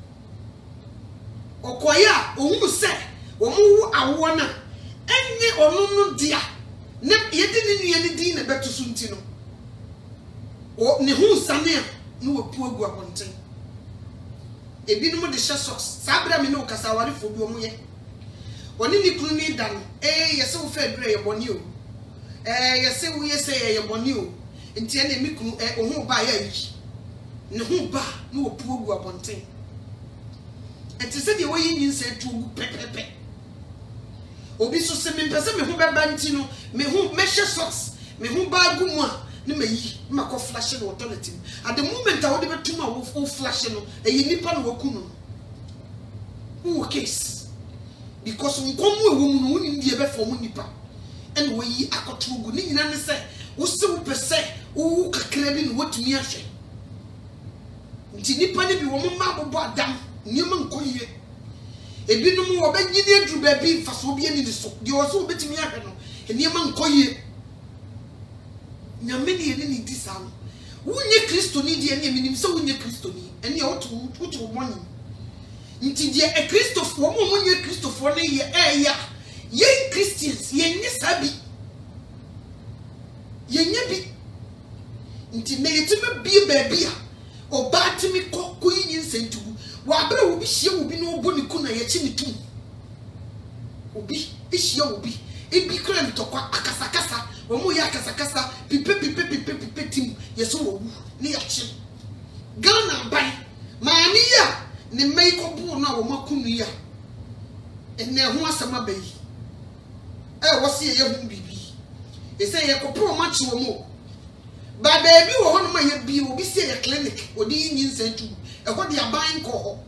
okoya ohun se wo mo wu awo na enye onu no dia na yedi ni nua ni din na beto so nti no o ne hu sane a no wapu agu abonten ebi no mo de hye socks sabra me no kasa ware fo bi o mo ye oni ni kunu ni dan eh yese wo fa adure ye boni o eh yese wo yese ye boni o nti na mi kunu eh ohu ba ya yi ne hu ba no wapu agu abonten enti se de wo yi nyinsa tu gu pepepe obi so se me pese me hu beba nti no me hu me hye socks me hu ba gu mu a ne mayi ma ko flash no toilet at the moment I would be too ma wo flash no e yi nipa no wakunu who case because nkomu ewo mu no woni ndie be fo mu nipa en wo yi akoto gu ni nyina ne se wo se wo pese wo kakra bi no wotumi ahwe nti nipa ne bi wo mu ma bobo adam nyema nkoyie ebi no mu wo be nyini adru ba bi faso bi ani so de wo so betumi ahwe no nyema nkoyie nyame ne yene ni disam wunye kristo ni die ne minim se wunye kristo ni ene oto oto moni nti die e kristo fo mo munye kristo fo ne ye e ya ye christians ye nye sabi ye nye bi nti ne yetime bi ba bia oba timi ko ko yin sentu wa bere obi hie obi no obo ni kuna ye chi ni tum obi hie obi ebi kra ntokwa akasakasa omo ya akasakasa pipe pipe pipe pipe tim yeso wo ni ya chi Ghana bai maani ya ne mai ko bu na wo makunu ya ene ho asama bai eh wose ye hu bibi ese ye ko pro ma chi wo mo ba baby wo hono ma ye bi obi se ye clinic odi nyin sentu e ho de aban ko ho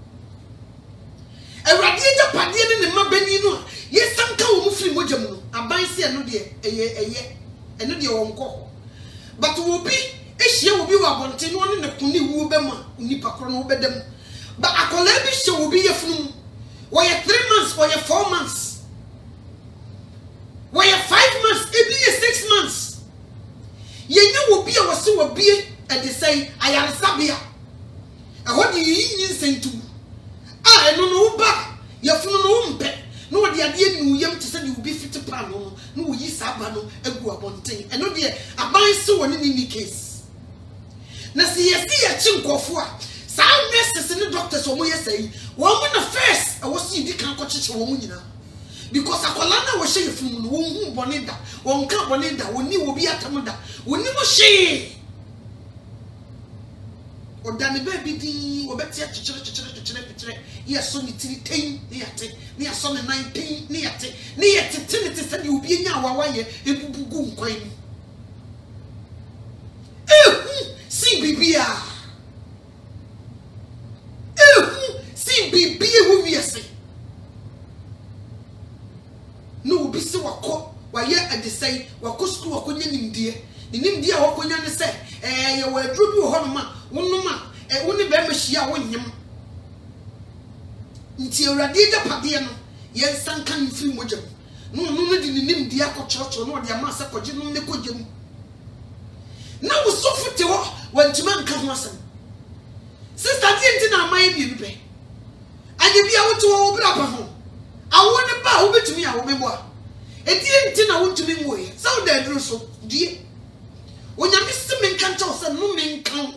Ewradi eja pade ne ne mabani no ye sanka wo mu firi mogya mu no aban se no de eye eye eno de wo nko but wo bi ehie wo bi wo abonte no ne ne kuni wu be ma nipa kro no wo bedam ba akola bi hye wo bi ye funu wo ye three months wo ye four months wo ye five months e bi ye six months ye nya wo bi a wo se wo bi e de say ayaresabia e ho de yi nyin sentu ah eno no ba ye funu no mpe no de ade nu yam te se de obi fit pa no no wo yi saba no agu abonten eno de aban se woni ni case na si ye si ye chi nkofo a sa nurses ne doctors o mo ye sai wo mo na first e wo si di kan ko chiche wo mo nyina because akola na wo hye ye funu no wo hu bone da wo nka bone da wo ni wo bi atam da wo ni mo hye o dani baby di o beti chichire chichire chichire chichire ye so ni tiri ten ni yate ni aso ni nineteen ni yate ni yate tini te sadi obi enya awawa ye ebubugu nkwan eh si bibia eh si bibia wo wiase no obi se wako wa ye adesai wako school wako nya nimdie ni nimdie a wako nya ne se eh ye wa aduro bi wo ho no ma wonuma e woni be ma hia wonyem nti Ewrade ja pade no ye sanka nfiri mojam no no no di nim dia akọchọchọ no de ama se koje no ne kojam na wo sofute ho wantima nka ho asem sister di nti na amaye bi be anye bia wo to wo bra pa ho awo ne ba wo betumi awo mebo a edi nti na wo tumi moye sa wo da duro so die onyame se me nka ncha se no me nka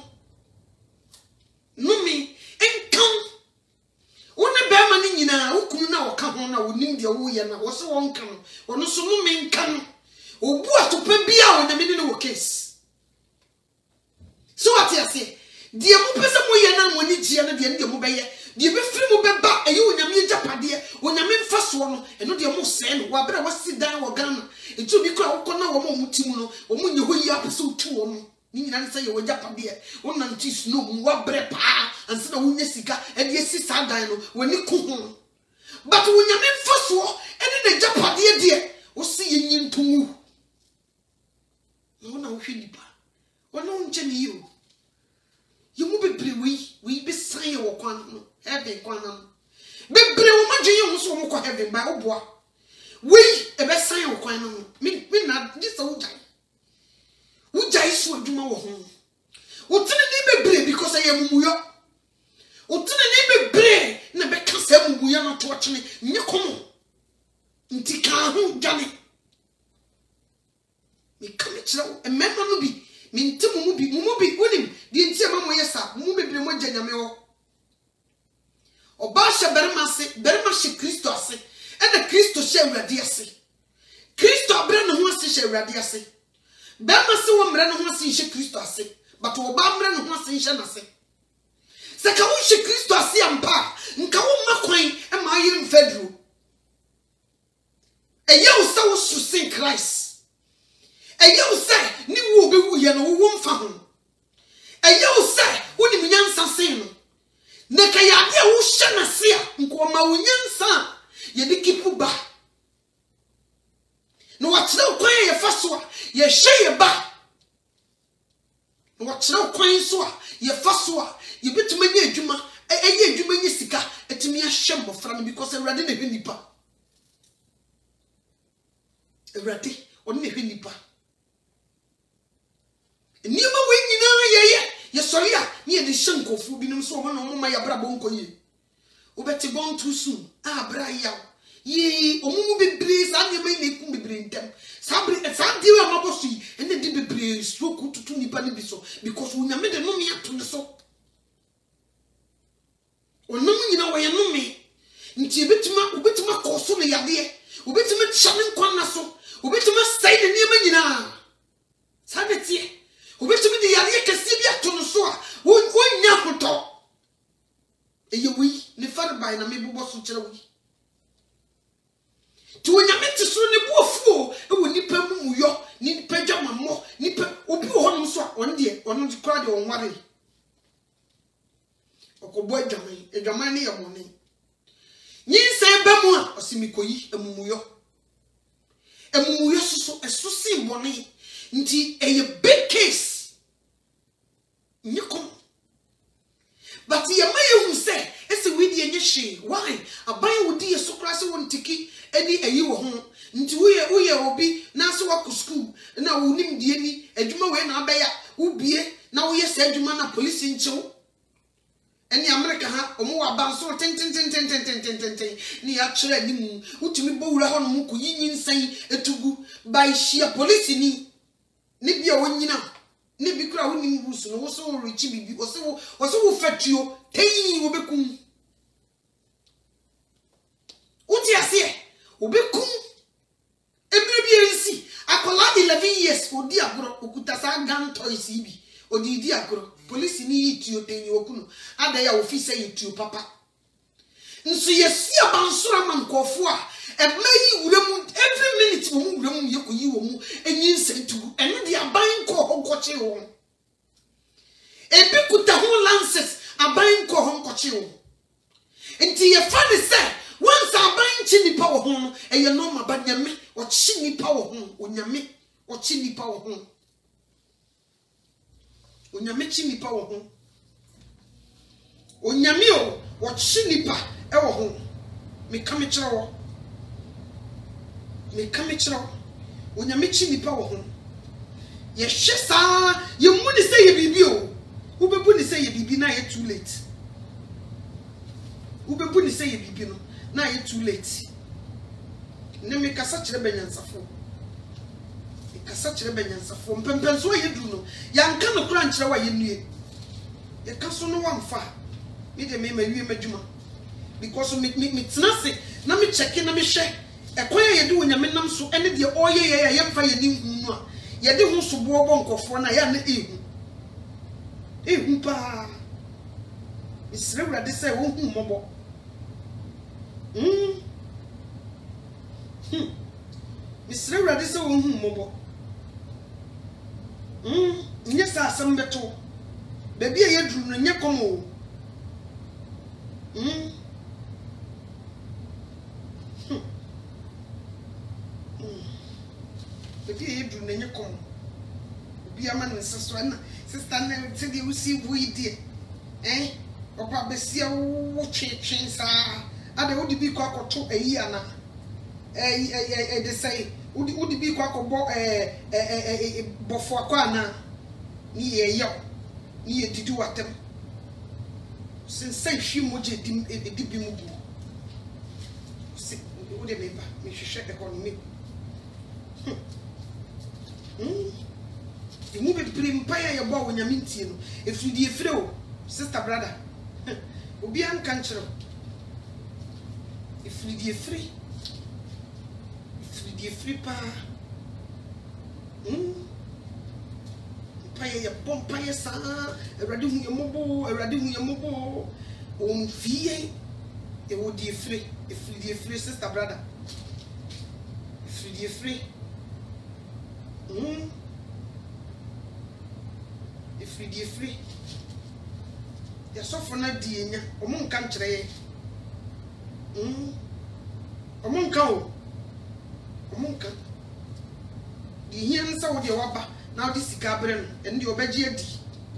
no me nka wona be ma ni nyina ukunu na woka ho na wonim de wo ye na wo se won kan ono so no me nka no obu atopa bia wo na me ni no case so what you say die mo pese mo ye na mo ni gie na de de mo be ye die be firi mo be ba ayi onyame japade onyame mfa so no eno de mo se no wa bra wasi dan wo Ghana etu bi kra wo kona wo mo mutimu no wo mo nye ho yi apese otu wo mo ni nyina nse ye wo japade wo na nti snow mo wa bre pa anse na wo nya sika e de esi sa dan no woni ku ho but onyame mfa so ene na japade de wo se ye nyintomu no na wo hwe nipa Ono nche ni yo. Ye mu bebre we we be san ye wo kwan no. Heaven kwan no. Bebre wo madwe ye wo so wo kɔ heaven ba oboa. We e be san ye wo kwan no. Me me na this wo jai. Wo jai so adwuma wo ho. Wo tene ni bebre because ye mumuyo. Wo tene ni bebre na be ka sa mumuyo na to chene nye komo. Nti ka ho dwane. Me come chira e memma no bi. Me nti mumu bi mumu bi wonim di nti ma mo yesa mumu bebre mo gya nyame ho. Oba hye berema se berema hye Kristo ase e na Kristo hye awurade ase. Kristo abre no ho ase hye awurade ase. Berema se wo mre no ho ase hye Kristo ase. But oba mre no ho ase hye na se. Se ka wo hye Kristo ase ampa nka wo makwan e ma yire mfadru. E ye wo sa wo susin Christ. E ye wo sa ni wo be wu ye no wo mfa ho. E ye wo sa wo ni nyansa sen no. Ne ka ya de wo hye na se a nko ma wo nyansa ye de kipu ba. No wa kire kwan ye fa so a ye hye ye ba. No wa kire kwan so a ye fa so a ye betuma nya adwuma e ye adwuma nya sika etimi a hye mbofra no because Ewurade na hwe nipa. Ewurade oni na hwe nipa. Niema we nyina ye ye ye sori a ne ye de hyenkofu binom so wo na mo ma ya bra bonko ye. Wo beti bon too soon. Ah bra yaw. Ye omumu bebre sa ne mai ne kum bebre ntem. Sa bre sa de we amabosu yi ene de bebre stroke tutu nipa ne bi so because wo nyame de no me ato ne so. Onum nyina wo ye no me. Nti betima obetima koso ne yade. Obetima chane nkwan na so. Obetima sai ne niema nyina. Sa de tie. Obetima de yade kese bi ato no so a wo nya hoto. Eye wi ne far bai na me bobo so kire wi. Ti wonyame ti so ne buofuo e wo nipa mumuyo ni nipa dwamammo nipa obi wo honom so a on de on de kra de on ware. Okobo adwaman adwaman ne ye bone. Nyinsa ba mu a osimikoyi amumuyo. Amumuyo so so eso sin bone. Nti eye big case. Nyikom. But ye may you say, it's a weedy and she. Why? A buy would be a so crassy one tiki, any a you home. Into we are we will be Nassau walk to school, and now we name the any, and you may not bear, who be now we said you man a police in show. Any America ha, or more about so ten ten ten ten ten ten ten ten ten, near actually, who to me bowl on Muku yin saying a to go by sheer police in me. Nibia when you know. Nebi kura woni mbusu no so richi bibi o so o so wo fatuo teyi wo bekum uti ase wo bekum emre bi ensi akola eleven years odi agoro okuta sa gan toys bi odi di agoro police ni yituo teyi okuno ada ya officer yituo papa nso yesi abansoro mankofo a emayi wuramu every minute wo wuramu yekoyi wo mu enyin sentu eno de aban ko honkoche wo ebi kuta ho lances aban ko honkoche wo enti ye fa ne se once aban chi nipa wo ho no eye no ma ba nyame o chi nipa wo ho onyame o chi nipa wo ho onyame chi nipa wo ho onyame o o chi nipa e wo ho me kame kire wo me kame kire wo onyame chi nipa wo ho ye hwe saa ye mu ni se ye bibi o wo bebu ni se ye bibi na ye too late wo bebu ni se ye bibi no na ye too late ne me kasa kire benyansafo me kasa kire benyansafo mpempenso ye du no yanka no kura nkire wa ye nue ye kaso no wamfa me de me ma wie madwuma because me me tenase na me check na me hwe ekwan ye de wonyame nam so ene de oye ye ye mfa ye ni hu no a ye de hu so bo bo nkofo na ya na ehu ehu pa isre wura de se wo hu mobo mm hm isre wura de se wo hu mobo mm nye sa asem beto baby ye duru no nye komo mm baby ye duru no nye komo Be a man and sister, sister, and tell you see we did. Eh? Or Papa see a watch chains are. And they would be quack or two a year now. Eh, eh, they say, would it be quack or bo eh, eh, eh, Bofuakwana? Near yo, near to do at them. Since say she moji a deep move. Would it be? Me should check upon me. Hmm. The movie bring pay your bow when you're minting. If you dear throw, sister brother, will be uncountry. If you dear free, if you dear free pa, hmm. Pay your bomb pay your son, a rading your mobile, a rading your mobile, on fee. It would be free if you dear free, sister brother. If you dear free. Hmm. If we dear free, you're so for not dear, among country. Hmm. Among cow. Among cow. The hands out your wabba, now this is Cabrin and your veggie.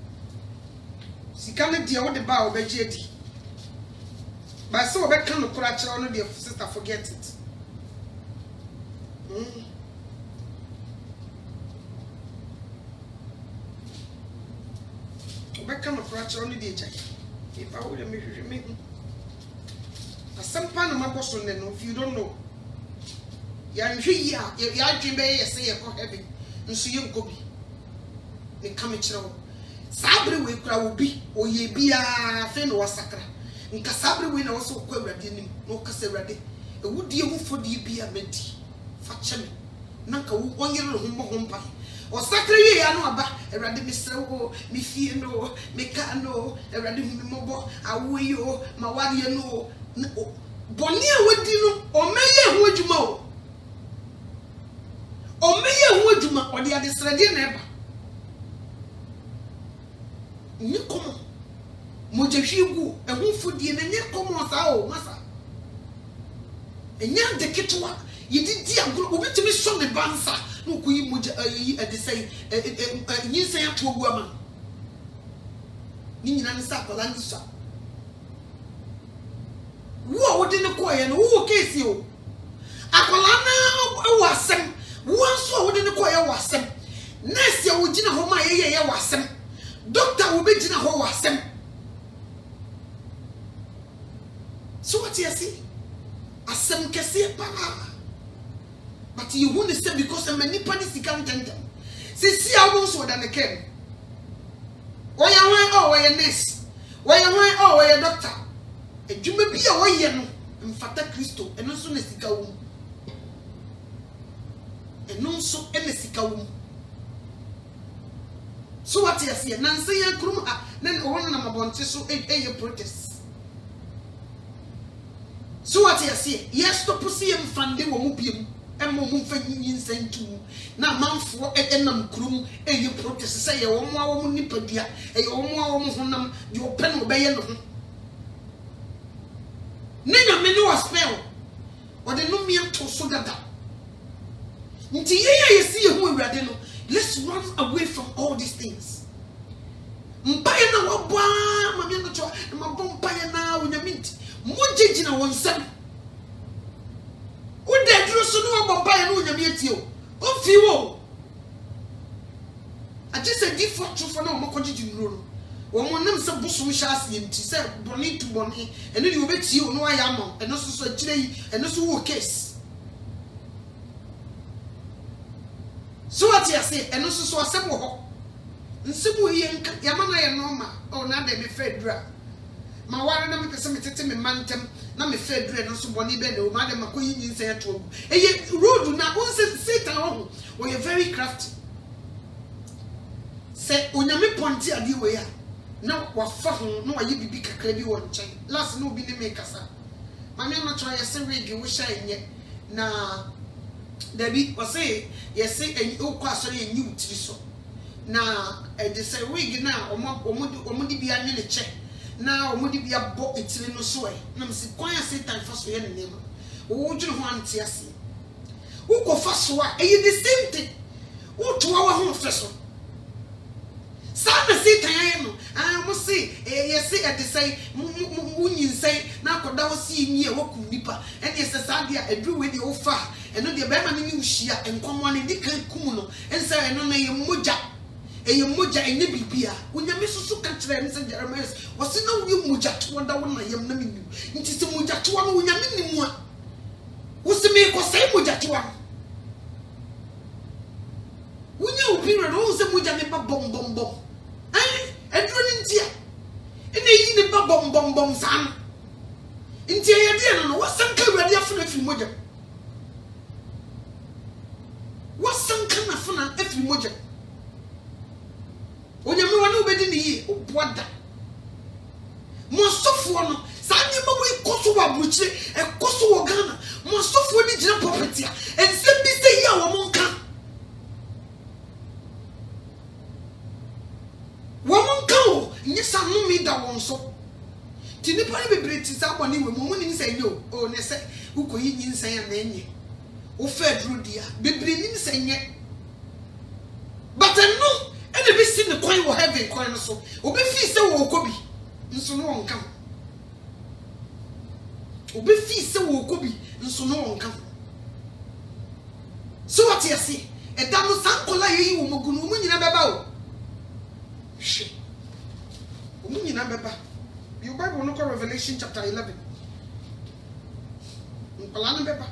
Sicana dear what the bow veggie. But so back can of crash on the sister forget it. Hmm. Back come across only the check. If I would have made a some pan of my boss on them, if you don't know. Yan here, your dream bay, say a heavy, and so you go be. They come at you. Sabri will crowd be, or ye be a fan or sacra. And Casabri will also query no Casserade. A wood dear for the be a menti. Fatcham. Nanka one year home home pie. Or sacri, I know about a radical so, me fear no, me can no, a radical mobile, away yo, my wadi no, Bonia would you or may would you mo? Or may would you or the other Sradian ever? You come, Mojashi, a who food in a near common sao, massa. And young the kitwa, you did dear go over to me son the bansa. No, we would say, you say to a woman. Nina Sapa Landisa. What didn't acquire and who case you? Acolana was some. Once I wouldn't acquire was some. Next year, we didn't hold my ear was some. Doctor will be dinner who was some. So what you see? A some can say, Papa. But you won't say because I'm a nipani can't tender. See, see, I won't so than a ken. Why am I oh, a nurse? Why am I oh, a doctor? And you may be a way and Fata Christo, and also Nessica. And also a Nessica. So what you see, Nancy and Kruma, then one of my bontes so a protest. So what you see, yes, to pussy and Fundy will move him. And move in to now, man for a enam crum, and you protest say a woman nipadia, a woman your pen obey. Nina menu a spell, or the no mere to so that. Until you see who we are, let's run away from all these things. Mpaya na wabwa, mammy, and my bumpire now in a mint. Mujina one son. Would that draw so no about buying on your meat you? Oh, few. I just said, default for no more continuing rule. One more name some bush wish asking to say, Bonnie to Bonnie, and then you bet you no I am, and also so today, and also case. So what you say, and also so a simple. And simple Yamana and Norma, oh, now they be fed dry. My one of them is a mantum. Na me fed dread no so boni be no madam akoyi nyin say to ogu eye road na on say Satan on we are very crafty say onyame ponti ade we ya na wafa ho na waye bibi kakra bi won chen last no bi ne me kasa mame no try say we gi wo sha enye na dabi o say yes say enyi o kwa so enyi utiri so na e de say we gi na omo omo omo di bi anye ne che na omudi bia bo etire no so e na msi kwan ya Satan fa so ye ne nema wo dwene ho ante ase wo ko fa so a e the same thing wo to wa ho fe so say eh say at the say munyin say na akoda wo see mi e wokum nipa ene ye sesa dia adru we de ofa eno de be ma ne ni uhia enkomo ne di kan kum no ensa eno na ye moja eye moja ene bibia onyame susu ka kire ne se Jeremiah wo se na wo moja to da wo na yem na menu nti se moja to no onyame ni mu a wo se me ko sai moja to no wonya obi re no se moja ne ba bom bom bom eh edro ni ntia ene yi ne ba bom bom bom san ntia ye de no wo san ka wade afuna fi moja wo san ka na funa afi moja onyame wona obedi ne yi oboada mo sofo no sa nye ma wo ikoso wa buchire e koso wo Ghana mo sofo ni gina property a ensem bi se yi a wo monka wo monka o nye sa no mi da won so ti ni pa ni bebre ti sa boni we mo ni nsa nye o ne se ukoyi nyi nsa ya na enye o fa duro dia bebre ni nsa nye but no and be seen the coin will have a coin so. Obe fee se wo kobi. Nso no onka. Obe fee se wo kobi. Nso no onka. So what you see? E da no sankola yi wo mogunu mu nyina beba o. Hwe. O mu nyina beba. Your Bible no call Revelation chapter eleven. Nkola no beba.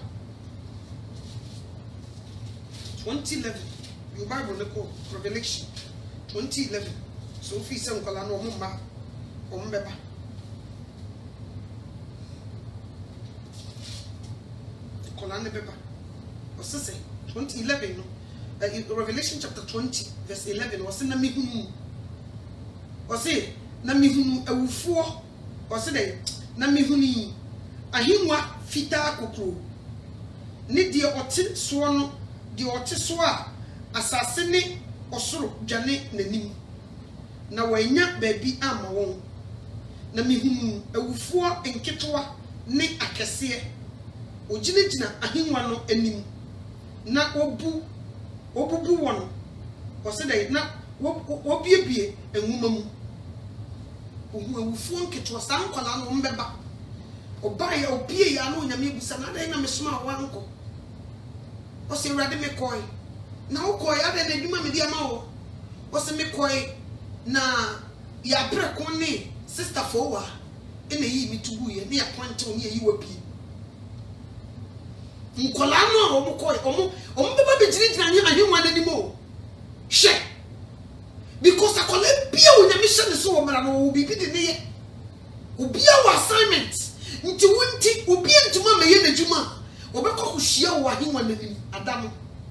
twenty eleven. Your Bible no call Revelation twenty eleven. So if you say nkola no mumba o mbeba nkola no beba o say twenty eleven no uh, Revelation chapter twenty verse eleven o say na mihunu o say na mihunu awufuo o say na mihunu ahinwa fita kokro ne de ote so no de ote so a asase ne osoro dwane nanim na wanya baabi ama won na mihunu awufuo enketoa ne akese oginegina ahinwa no anim na obu obubu won osede na obiebie enwuma mu ohu awufuo enketoa sankola no mbeba obaye opie ya no nyame busa na dai na mesoma wanko ose urade me koi na ukoi ade na dwuma me dia ma wo ose me koi na ya breko ne sister fowa ene yi mitugu ye ne ya kwante oni yi wapi nkola no omo koi omo omo beba begiri gina ni ahwenwa na nimo she because akola bia wonya me hye ne so wo mara no bibi de ne ye obia wo assignment nti wonti obia ntuma me ye na dwuma obekọ kuhia wo ahwenwa na nim adam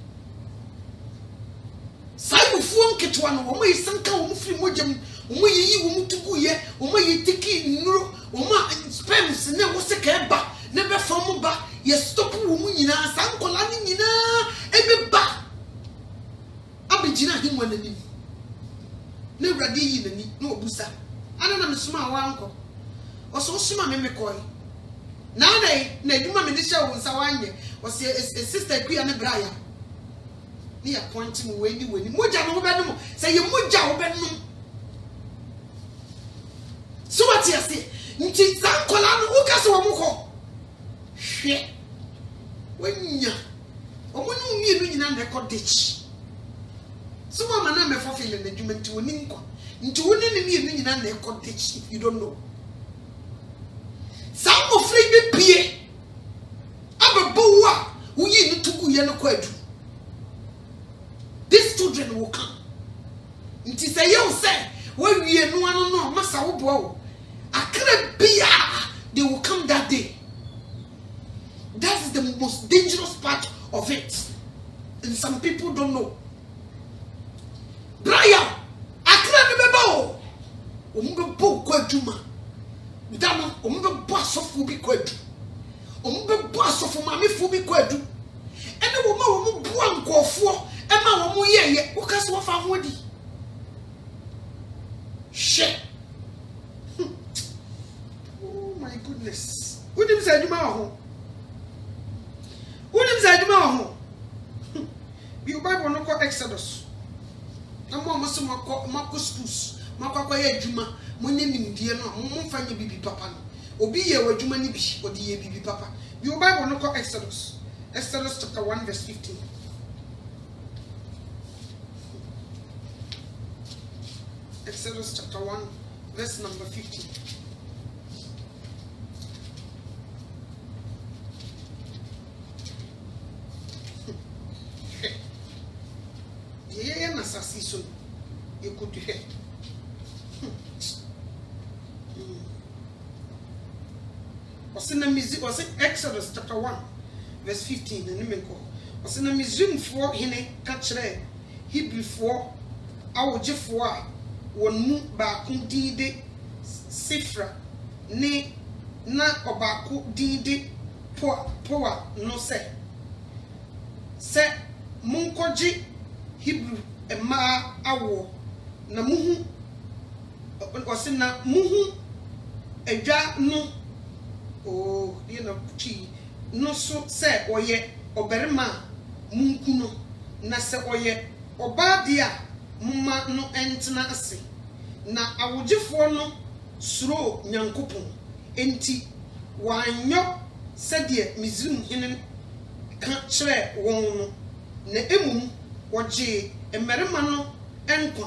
sai ufuo nketwa no wo mai sanka wo mfiri mogem wo mai yi wo mutugu ye wo mai tiki nuro wo ma sperms ne wo se ka ba ne be fam ba ye stop wo mu nyina sankola ni nyina ebe ba abegina hinwa nanim ne urade yi nani na obusa ana na mesoma wanko oso soma me mekoi na na na eduma me de hye wo nsa wanye wo se sister kuya ne braya ni appoint mu weni weni moja no benum say ye moja wo benum so what you say nti sankola no wo kase wo mukọ hwe wanya omo no mi enu nyina na kodich so mama na me for feeling the judgment woni nkọ nti woni ne mi enu nyina na kodich if you don't know some of free be pie abebo wa wo yi ni tugu ye no kwadu. These children will come. Nti say you say when we no ano no masa wo bo akra bia they will come that day. That is the most dangerous part of it. And some people don't know. Brian akra ne beba o omo be bo kwaduma. Dama omo be bo asofo bi kwadu. Omo be bo asofo mame fo bi kwadu. Ene wo ma wo mo bo ankofo Emma wo mu ye ye wo kaso fa hodi shit. Oh my goodness. Who dim say aduma ho? Who dim say aduma ho? Bi Bible no ko Exodus. Na mo mo se mo ko Marcus schools. Makwakwa ye adwuma monye nimdie no mo mfa nye bibi papa no obi ye wadwuma ni bi odi ye bibi papa your Bible no call Exodus Exodus chapter one verse fifteen. Exodus chapter one verse number fifteen. Yeah, na sasi so you could hear. Osina mizi osi Exodus chapter one verse fifteen and menko. Osina mizum for hine ka kire Hebrew for awoje for a wonu ba ku din de Sifra ne na obaku din de po poa no se se munkoji Hebrew ema awo na muhu osina muhu edwa no oh you know chi no so se oye oberima munku no na se oye oba dia mma no entena ase na awogefo no suro nyankopon enti wanyo se de Misrim hene ka kire won no na emum woje emerima no enkwa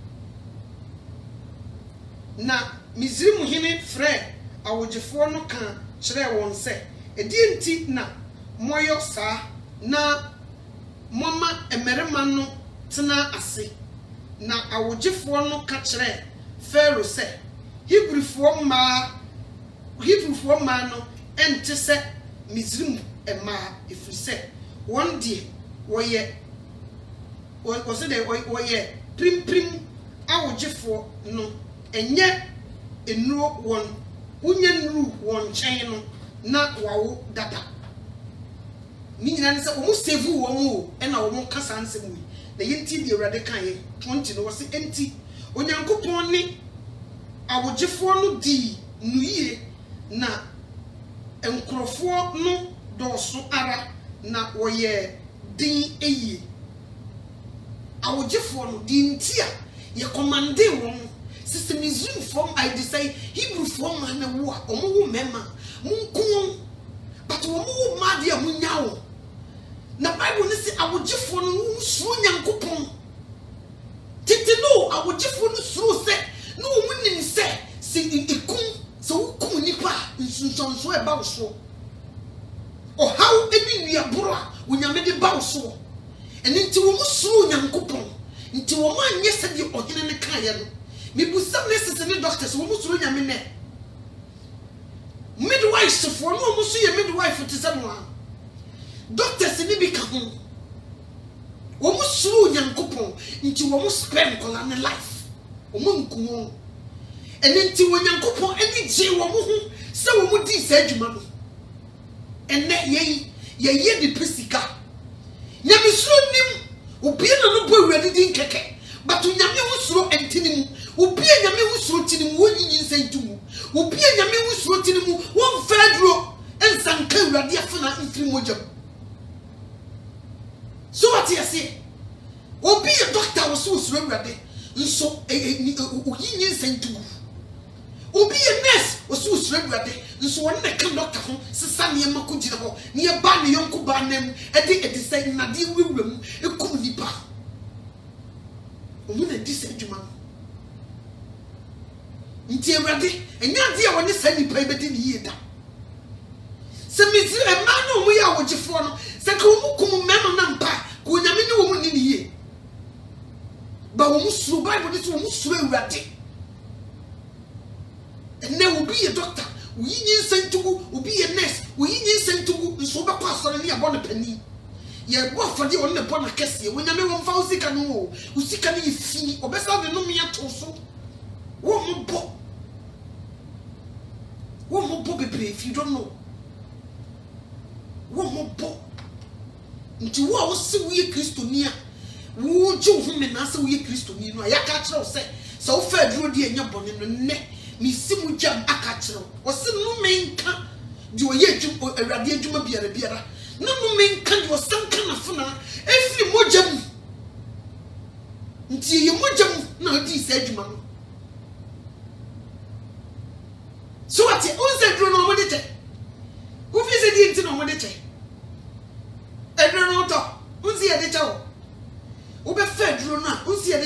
na Misrim hene frɛ awogefo no ka kire won se edi enti na moyo sa na mama emerima no tena ase na awogefo no ka kire Pharaoh se Hebrewfo ma Hebrewfo ma no ente se Misrim ema efrise won die woye wo se de woye prim prim awogefo no enye enuro won unye nuru won chen no na wawo data ni nyina ne se wo mu save wo mu e na wo mu kasa ansem wi na yenti de urade kan ye twenty no wo se enti onyankopon ni awogefo no di nuye na enkrofo no doso ara na woye din eyi awogefo no di ntia ye commande won system Misrim from I decide Hebrew from na wo omo mema munku but wo mo ma dia munyawo na Bible ni say awogefo no suro nyankopon tete no awogefo no suro se no wo nim se se ikum so wukum nipa nsunsunso e ba wo so o how eni wi aboro a wonyame de ba wo so eni nti wo mo suro nyankopon nti wo ma anye se de ohene ne kan ye no me busam necessary doctors wo mo suro nyame ne midwife for no mo so ye midwife to say no doctors ni bi ka ho wo mo suro nyankopon nti wo mo spend kola ne life wo mo nkumo eni nti wo nyankopon eni je wo mo ho se wo mo di sa adwuma no enne ye ye ye di pesika nyame suro nim obi na no bo awurade din keke but nyame wo suro entinim obi nyame wo suro tinim wo nyinyi nsentumu obi nyame wo suro tinim wo mfadro ensanka awurade afana mfiri mojam so what you say obi a doctor wo suro awurade nso nyinyi nsentumu obi a nurse wo suro awurade nso won na kan doctor ho sesa ne mako gina ho ne ba ne yonko ba nam e de e de say na de wewem e kum nipa omu na di say djuma nti awurade enya de a woni say nipa e be di ne yeda se mizi e ma na omu ya wogefo no se ka omu kum mema na mpa ko nyame ne omu ni ne ye ba omu suro Bible ni so omu suro awurade enne obi ye doctor we yin sentugu obi ye nurse we yin sentugu nso be kwa soro ne yabo ne pani ye bo afade won ne bo na kese we nyame won fa usika no o usika ne fi obesa de no me ato so wo mo bo wo mo bo bebre if you don't know wo mo bo nti wo a wo se wo ye kristoni a wo ju hu me na se wo ye kristoni no ya ka kire wo se se wo fa aduro de enya bone no ne misimu jam akachiro wose no menka di oye adwum awurade adwuma biara biara na no menka di osanka na funa efiri mojam nti ye mojam na odi se adwuma no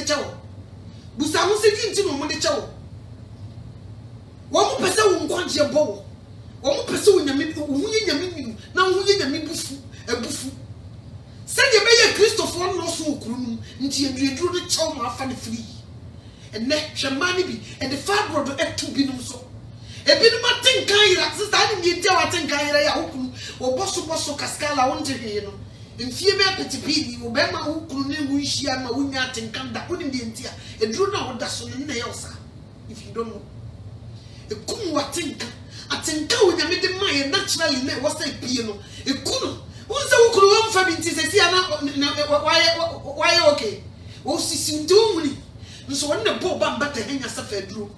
chawo busa ho se di nti no mo de chawo wo mo pese wo nkwaje bo wo mo pese wo nyame wo ye nyame ni na wo ye nyame bufu ebufu se de be ye Christopher no so okuru nu nti edueduro de chawo ma afa ne free enne hwemani bi e de fa brodo etu bi num so ebi no matenkan ira sister ni nti awatenkan ira ya okuru wo boso boso kaskala wonte hwe no mfie me apetipidi wo be ma okuru ne wu hia ma wunya atenkan da woni de nti a eduro na woda so ne na yosa if you don't know ekum watenkan atenkan wo nyame de ma ye naturally na wo say pie no ekunu won say okuru wo mfa bi nti se sia na why why okay wo sisi ndumri nso won na bo ba mbata henya safa eduro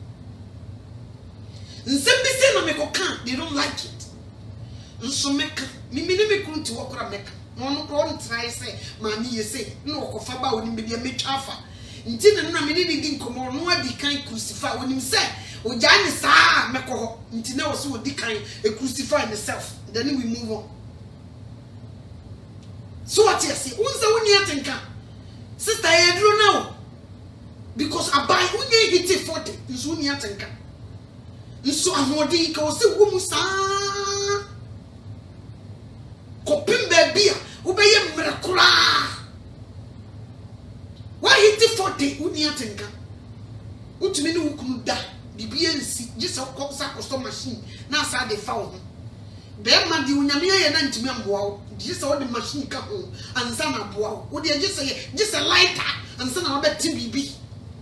nsembi se no mekoka they don't like it nso meka mimi ne mekuru ti wokora meka no no ko ntrai se ma mi ye se no okofa ba woni be dia metwafa nti ne na me ne di nkomo no adi kan crucify woni se o jani sa meko nti na wo se odi kan e crucify himself then we move on so what you say unza woni atenka sister ye duro now because abai unye hiti forty nso woni atenka nso ahodi ka wo se wo mu sa kopim baby a wo be ye mrekura wa hiti forty woni atenka utumi ne wukunu da bibia nsi gisa ko sa custom machine na sa de fa wo be ma di unyame ye na ntimi amboa wo gisa wo de machine ka ho ansa na boa wo wo de gisa ye gisa lighter ansa na wo be ti bibi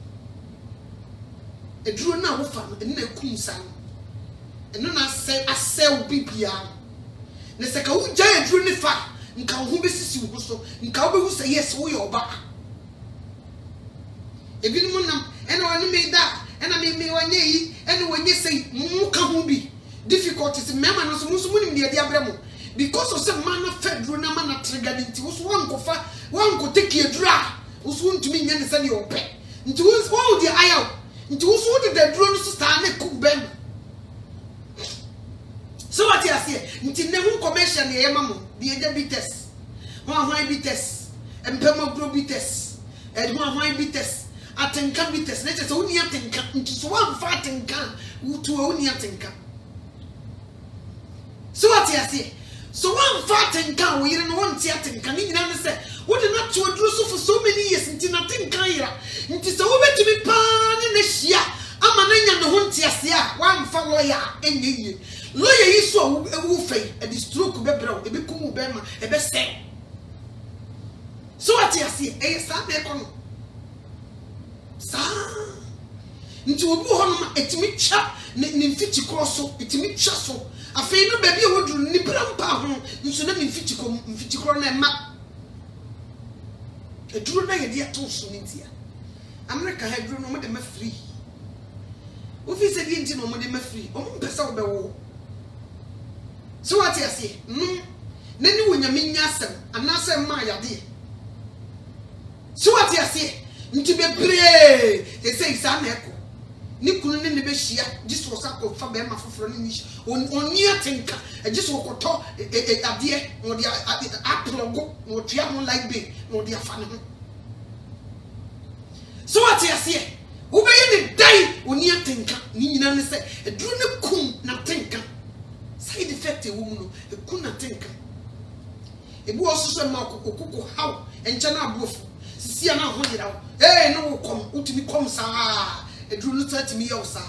eduro na wo fa no na ekum sa no eno na se asel bibia ne se ka wo gya eduro ne fa nka ho be sisi wo so nka wo be hu se yes wo ye oba ebi no nam ena woni me da ena me me wanye yi ena wanye sei mu ka ho bi difficulties mema no so musu munim de dia bremo because of some man fedro na man trigger nti wo so wankofa wanko take edura wo so ntumi nya ne se ne ope nti wo wo de ayaw nti wo so de de duro no so sta na ku ben so what you say nti ne hu commercial ne yema mo de eja bites ho ahwan bites empema gro bites e ho ahwan bites atenka bites na chese woni atenka nti so wan fa atenka wutu woni atenka so what you say so wan fa atenka wo yire no won ti atenka ni nyina ne se wo de na to duro so for so many years nti na atenka yira nti so wo betimi pa ni na hia ama na nya ne ho nti ase a wan fa lawyer enyenye lawyer yi so wo fei e di stroke be bra e be kumu be ma e be se so what you say e sa me kono sa nti obu ho no etimi twa ne mfiti kroso etimi twa so afei no baby e woduru ni brampa ho nso na mfiti ko mfiti kro na ma eduru na ye dia to so ntia America ha duru no mo de ma free ofi se di nti no mo de ma free o mo pesa obewo so what you say no nani wonyame nya asem anasem ma yade so what you say nti bebre e say isa na eko ni kunu ne ne be hia just wo sakọ fa be ma foforo ni ni oni atenka e just wo koto e ade no dia aplogo no tia ho like be no dia fa ne ho so what you say wo be ye ne dai oni atenka ni nyina ne say e duru ne kum na tenka side effect e wo mu no e kun na tenka e bu osuso ma kokoko how enche na abofu sisi na ho yira wo eh no kom utimi kom sa eduru no thirty mi yosa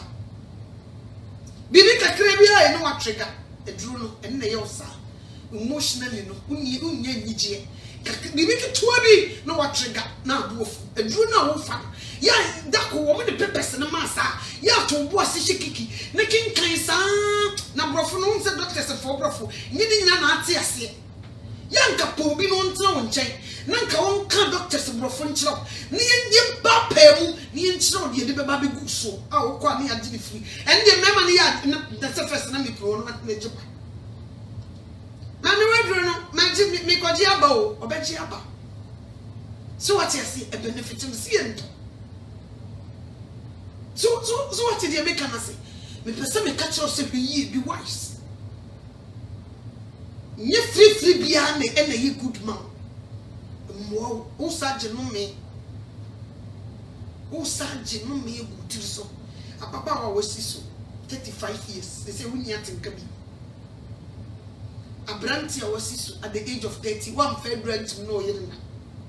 bibi kakra bi ai no wa trigger eduru no enne yosa emotionally no unye unye nyije bibi kitwa bi no wa trigger na abofu eduru na wo fa ya dako wo me de pepes na masa ya to bo asihye kiki na kinkan sa na brofo no nse doctors for brofo nyini nyina na ate ase yanka pombi no ntra won chen nanka won ka doctors brofo nchiro ni yen ba pemu ni yen chiro de de be ba be guso a wo kwa ni adi ni free and the mema ni ya na surface na mi pro no na jiba na me wedro no ma ji mi kwaji aba o obeji aba so what you see a benefit to see ento so so so what did you make am say me person me catch us be be wise nye free free bia me e na ye good man mo o sa je no me wo sanje no me egu tiri so apapa wa wasi so thirty-five years they say we need atenka bi abranti a wasi so at the age of thirty one federal to know yere na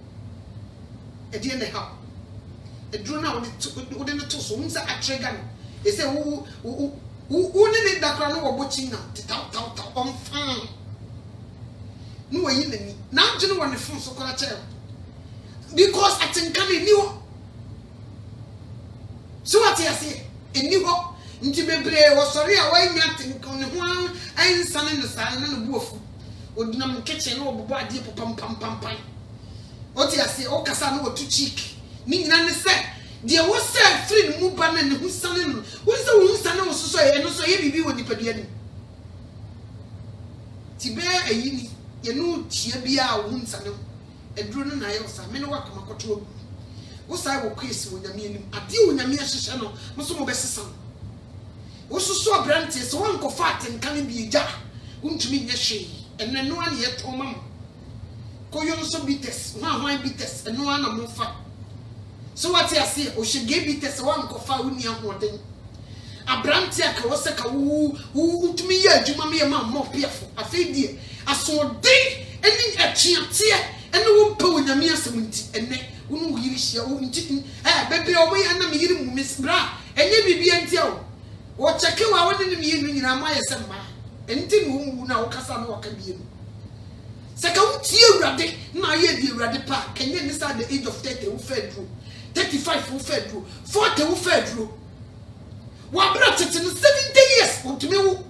e die ne ha e duro na wo de ne to so unsa atrega no they say wo wo wo ne ne dakra no wo bochi na taw taw taw on fan no we yin ni na agene wo ne fun so kora chere because atenka ne ni wo so what you say eni ho nti bebre wo sori a wa nya atenka ne ho an sane no sane no buofu odinam kitchen no obobo ade pam pam pam pam what you say o kasa no to cheek ni nyina ne se de wo se free mu ba na ne hu sane no wo se wo sane wo so e no so ye bibi wo nipadua ni ti be ayi ni ye no tia bia wo sane eduro no na ye osa me no wakoma koto wo sai wo kwesi wo nyame anim ade wo nyame ahyehye no mo so mo be sesa wo so so brantie so won ko fa atenkan bi eja untumi nye hwe enne no ane ye to mam ko yo so bites ho ho bites eno ana mo fa so what you say o shege bites won ko fa uni ahoden abrantie aka wo se ka wo untumi ye adwuma me ma mo piafo afedie asode eni atweate ene wo mpa wo nyame asem nti enne wonu yiri hia wo nti eh bebe o boy ana me yiri mu misbra enye bibia nti o wo cheke wa wo ne me yinu nyina ma ye semma enti no wu na wo kasa no waka bie no seka wo tie urade na ye di urade pa kenye ni sa the age of thirty wo fedru thirty-five wo fedru forty wo fedru wa bra tete no seventy years wo tumi wo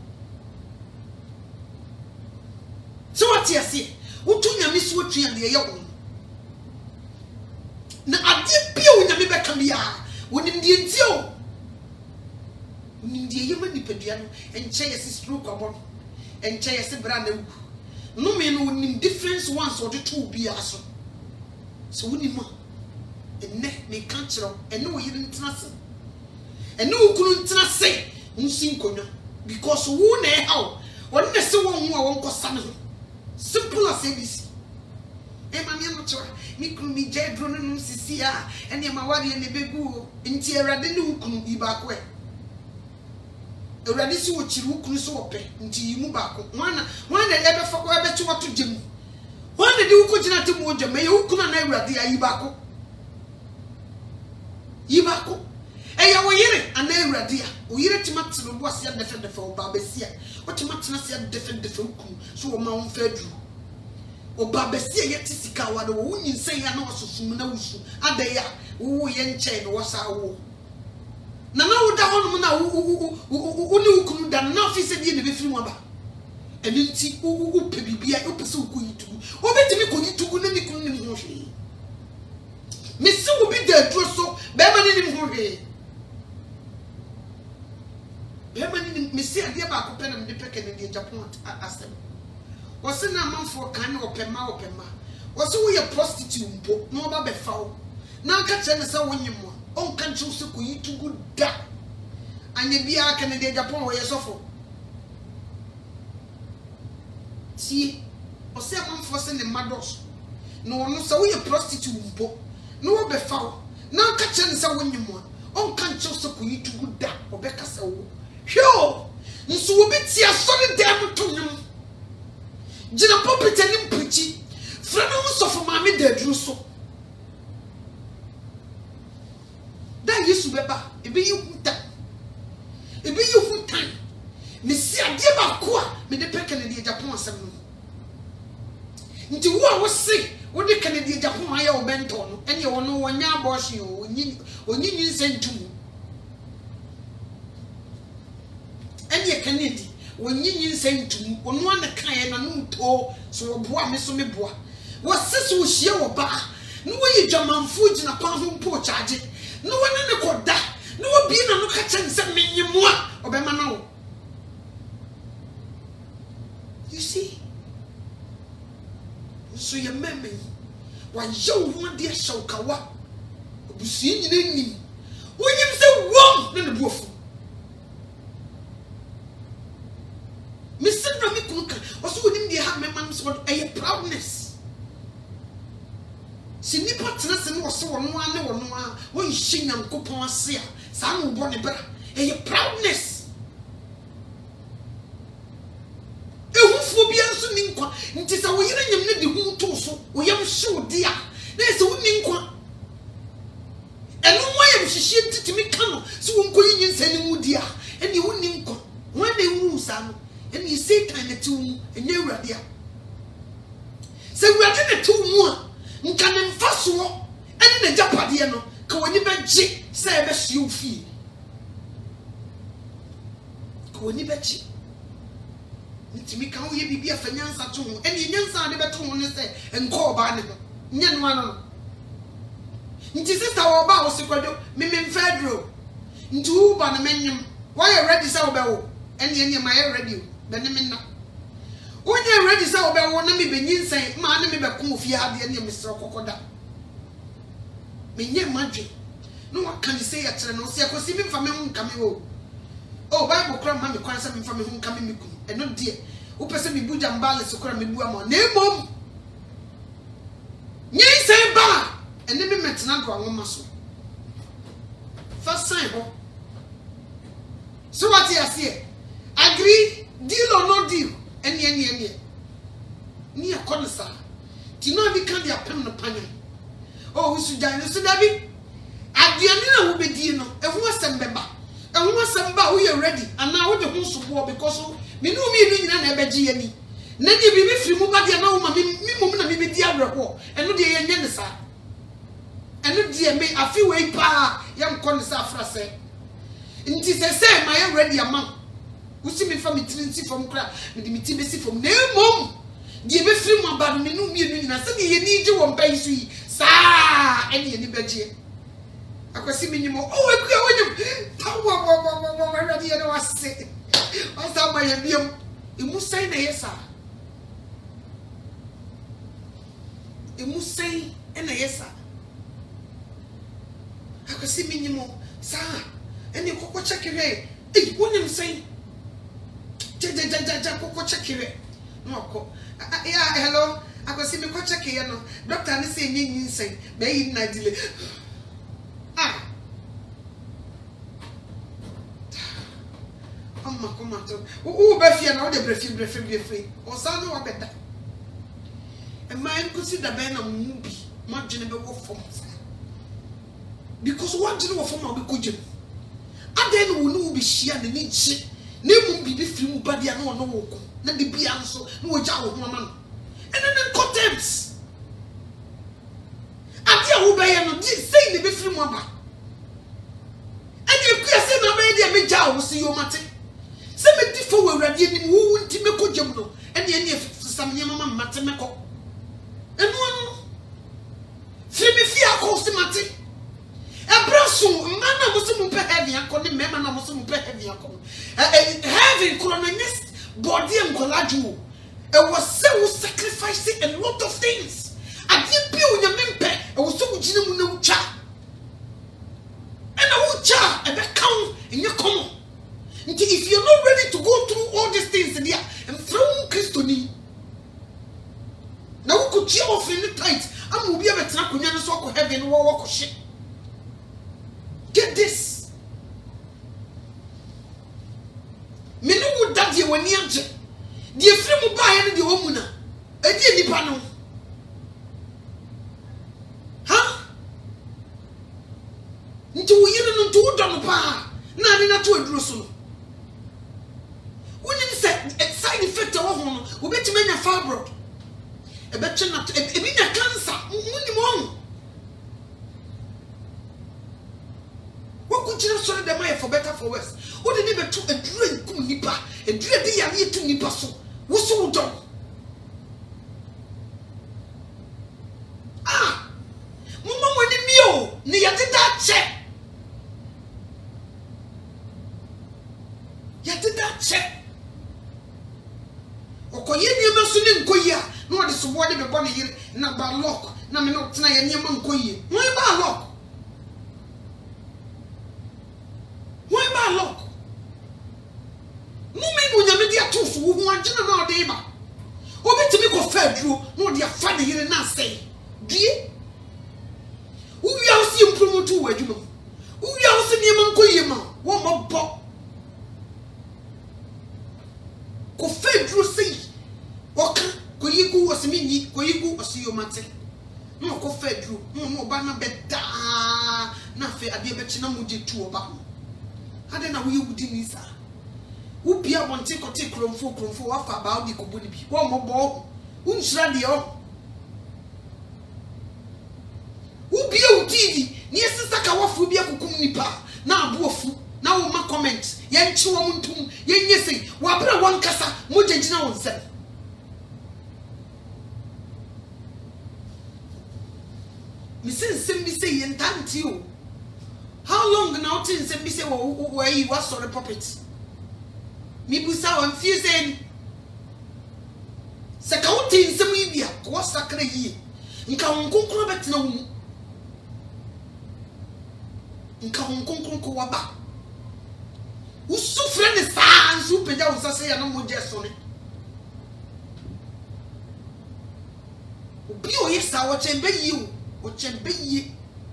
so what you say wo tu nyame so tuan de ye wo na ade bia wo nyame beka bia wo nim die nti o nim die yema nipadua no enche yesi stroke abon enche yesi bra na wu no me no nim difference ones or the two bia so so wo nim enne me kan kiro enne wo yiri ntenase enne wo kunu ntenase nsin konwa because wo na e hawo won na se wo hu a won kosa ne ho simple as A B C e ma me no twa mi kunu mi je dro no sisi a enne ma ware ne begu nti erade ne wo kunu iba ko e erade si wo chiri wo kunu so wo pe nti yimu ba ko wana wana e be fa ko e be chi wato gem wana de wo ko gina te mo gem e wo kunu na erade ayi ba ko yiba ko e ya wo yire ana erade a wo yire timate no bo asia defe defe wo ba besia wo timate na asia defe defe wo kunu so wo ma wo fa duru o ba besia ye tisika wa de wo nyinsen ya na ososum na wusu adaya wo ye nche no wo sa wo na na wo da hono na wo wo ni ukunu da na fi se die ne be firi mo ba eni nti wo wo pe bibia wo pese wo ko yitugu wo betimi ko yitugu na ni kunu ni ho hwe me si wo bi da duro so be ma ni ni ho hwe be ma ni me si ade ba ko pe na me peke ne die Japan asem wo se na manfo kan na opema opema wo se wo ye prostitute mpo no ba be fawo na ka che ne se wo nyimo on kan chu se ko yitugu da anya bia ka ne die Japan wo ye sofo ti o se manfo se ne mados no no se wo ye prostitute mpo no wo be fawo na ka che ne se wo nyimo on kan chu se ko yitugu da obeka se wo hwo nso wo beti asori dem to nyum jina popita ni mpuchi frana wo sofo maame da duru so da yesu beba ebe yi huta ebe yi huta me si ade ba ko a me de peke ne de Japan asem no nti wo a wo se wo de kane de Japan aya wo bento no ene wo no wonya abortion o onyi onyi nsentum ene kane di wonyi nsentum ono an kan na no to so wo boa me so me boa wo sese wo hie wo ba no wo yi dwamanfo gina pa ho mpo charge no wo ne ne koda no wo bi na no ka chen se menyimu a obema na wo you see so ye meme wa yo ho de hyew kawa obusu nyina nim wonyim se wom ne ne buofu Mister no mi kunka oso wonim de ha memman so eye proudness sinipa tena se no so wono ane wono a won hye Nyankopon ase a saa no bo ne bra e proudness ehufo bia nso ni nkwa nti sa wo yire nyam ne de hu to so wo yam hyew de a na se wo ni nkwa eno mo yam hyehyɛ titimi ka no so wo nkoyi nyinsa ni mu di a ene wo ni nkwa wo na ewu sa no ene Satan na ti wo enye Awurade a se Awurade na ti wo a nka ne mfaso ene na japade no ka woni begye se ebe hye ofi ka woni begye ntimi kan wo ye bibia fa nyansa to ho ene nyansa de beto ho ne se enko oba ne no nye no ano nti sister wo ba wo sekwado me me mfadro nti wo ba na menyem why ready say wo be wo ene ene ma ye ready be ne me na wo nye ready say wo be wo na me be nyinsan ma na me be ko ofie ade ene me sere kokoda me nye madwe no wa kan say ya kire no se akosi me mfa me hu nka me wo oh Bible kra ma me kwan say me mfa me hu nka me me ku eno de wo pese me buja mbale so kra me bu ama na emom nyinsan ba ene me metena do anwoma so first sign ho so what you say agree deal or no deal ene ene ene ni akonsa ti no bi kan dia pem no panyan oh we should die so dabi aduane na wo bedi no ehu asem beba ehu asem ba wo you ready and now wo de hu so bo because me no mi ni nyina na ebeji yani na di bi bi firi mu ba dia na wo ma mi mom na mi bedi abreko eno de ye nye ne sa eno de me afi we pa yam kon sa frase nti se se ma ye ready ama wo si me fa mi trinity from kra me di mi ti besi from na mom di be firi mu ba me no mi ni nyina se de ye ni je wo mpa isu yi sa ene ye ni beje akwasi minyimo oh ekua wonyum tawo bo bo bo bo ready ye no wase wasa ma ye biam emu sai na yesa emu sai na yesa akwasi minyimo sa ene kokko chekere eh wonyum sai ja ja ja ja kokko chekere no ko ya hello akwasi mi ko chekere no doctor ni say nyin sai be yi na dile ah amma komato o be fie na o de brefi brefi brefi o sa no wa beta e mai consider be na mu bi ma dwene be wo fom because one dwene wo fom ma be kujim aden wo no bi hia ne ni ji ne mu bi bi firi mu ba dia na wo no wo ko na de bia nso na wo ja wo ho ma no and then contempt adia wo be ye no di say ne be firi mu aba ade ku ya say na be dia me ja wo si yo mate se me di fo Awurade ni wo nti me ko djem no ene ene sam nyama ma mate me ko enu anu firi me fi akosi mate ebraso mana mo se mo pe heaven akọ ne mema na mo se mo pe heaven akọ heaven colonist body and collage it was so sacrificing a lot of things ade bi o nya mempe e wo so mo gina mu na ucha and a ucha e be count in your common. If you're not ready to go through all these things in there and throw Christoni, now we could cheer off in the tight. I'm will be able to track on your so heaven or walk shit. Get this. Me no would that you when you enter. The frame buy any the woman. A dear Nipano. Huh? Into you don't do done pa. Nani na to a drusul. When you said a side effect of one, we bet you many a fibroid. A better not a bit of cancer. What could you not the money for better for worse? What did never took a drink to Nipa, a dread day to Nipa so? What's so done? Ah, Mama, when the meal, near that check. Yet that check. Okoye ni masuni nkoya no de so body be bone yire na ba lock na me no tena ye niam nkoye won ba lock won ba lock no me no nyame dia to so wo hu agina na ode ba obetimi ko fa duro no de afa de yire na sei die wo wi awo si impromote wo adwuma niema nko yema wo mobbo ko fedru sei oka ko yigu osminyi ko yigu osiyomate no ko fedru no no ba na beda na fe ade be chi na moje tu oba ade na wo yegudi ni sa wo bia wonte kote kromfo kromfo wa fa ba odi ko bodi bi wo mobbo unshira de o wo bia utidi ni esisa ka wafu bia kokum nipa na abofu na wo ma comment ye nchi wo ntum ye nyese wo abra won kasa mo jejina won se mi sin sim bi say ye ntanti o how long now tin sim bi say wo wo yi wa sorry puppet mi busa won fie say se ka wo tin sim yi bia ko sakra yi nka won konkoro betina wo nka won konkoro ko waba usufre ne sans u peja usase ya no moje so ne obi o yesa wo chembe yi o o chembe yi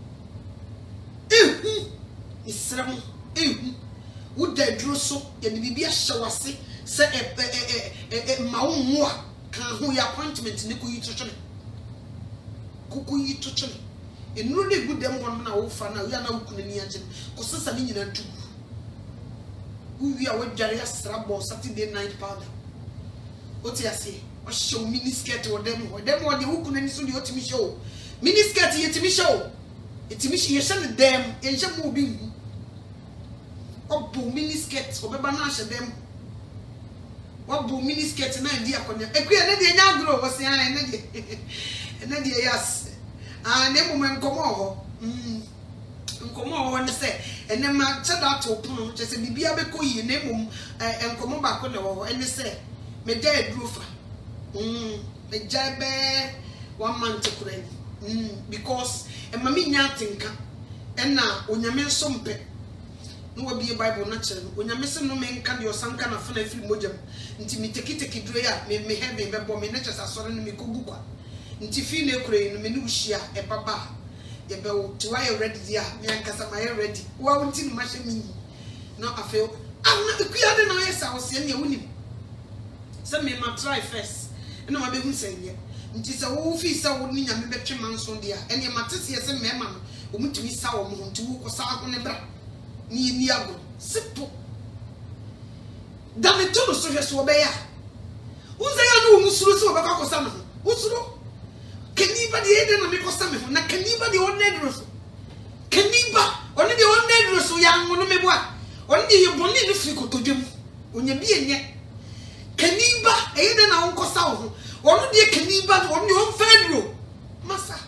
ehu isram ehu wo da duro so ya ne bibia hyewase se e e e ma wo mo a kan ho ya appointment ne ko yi tochone ko yi tochone enuru ne gudem won na wo fa na ya na wukuna ni agye ko sesa ni nyina tu uwi a wadware asra bo Saturday night powder oti ase o show mini skirt o dem o dem o de wukuna ni so de otimi show mini skirt yetimi show etimi ye hye dem ye hye mo bi hu obo mini skirt obeba na hye dem obo mini skirt na ndi akonya ekuya ne de nya agro wo se an ne de ne de yas ah ne mo menkomo ho mm nkomo ho ne se ene ma chada to pon che se bibia be koyi ne mo enkomo ba ko ne ho ene se me da edrufa mm me jabe one month kuren mm because e ma mi nya tinka ena onyame nsompe no wa bi bible na chere onyame se no me nka de osanka na fana firi mojam nti mi tekiteki dure ya me me heaven be bo me na chesa sore no me kogukwa nti fi na ekure no me ni uhia e baba ye be wo ti wa ye ready dia me ankasa ma ye ready wa wonti ni ma hye mi no afeo ana ekuya de na ye sa wo se ne wonim se me ma try first eno ma be hu se ye nti se wo fi se wo ni nyame be twe manso dia ene ma tese ye se me ma no wo mutumi sa wo mo nti wo ko sa ho ne bra ni ni ago sipo da me to no so hwe so be ya unza ya no musuro so be ka ko sa no usuro kaniba de ede na me ko sa me ho na kaniba de on nedro so kaniba on de on nedro so ya ngono me boa on de ye bonni no firi kotodwem onya bi enye kaniba e ede na on ko sa ho on de kaniba on de on fedro masa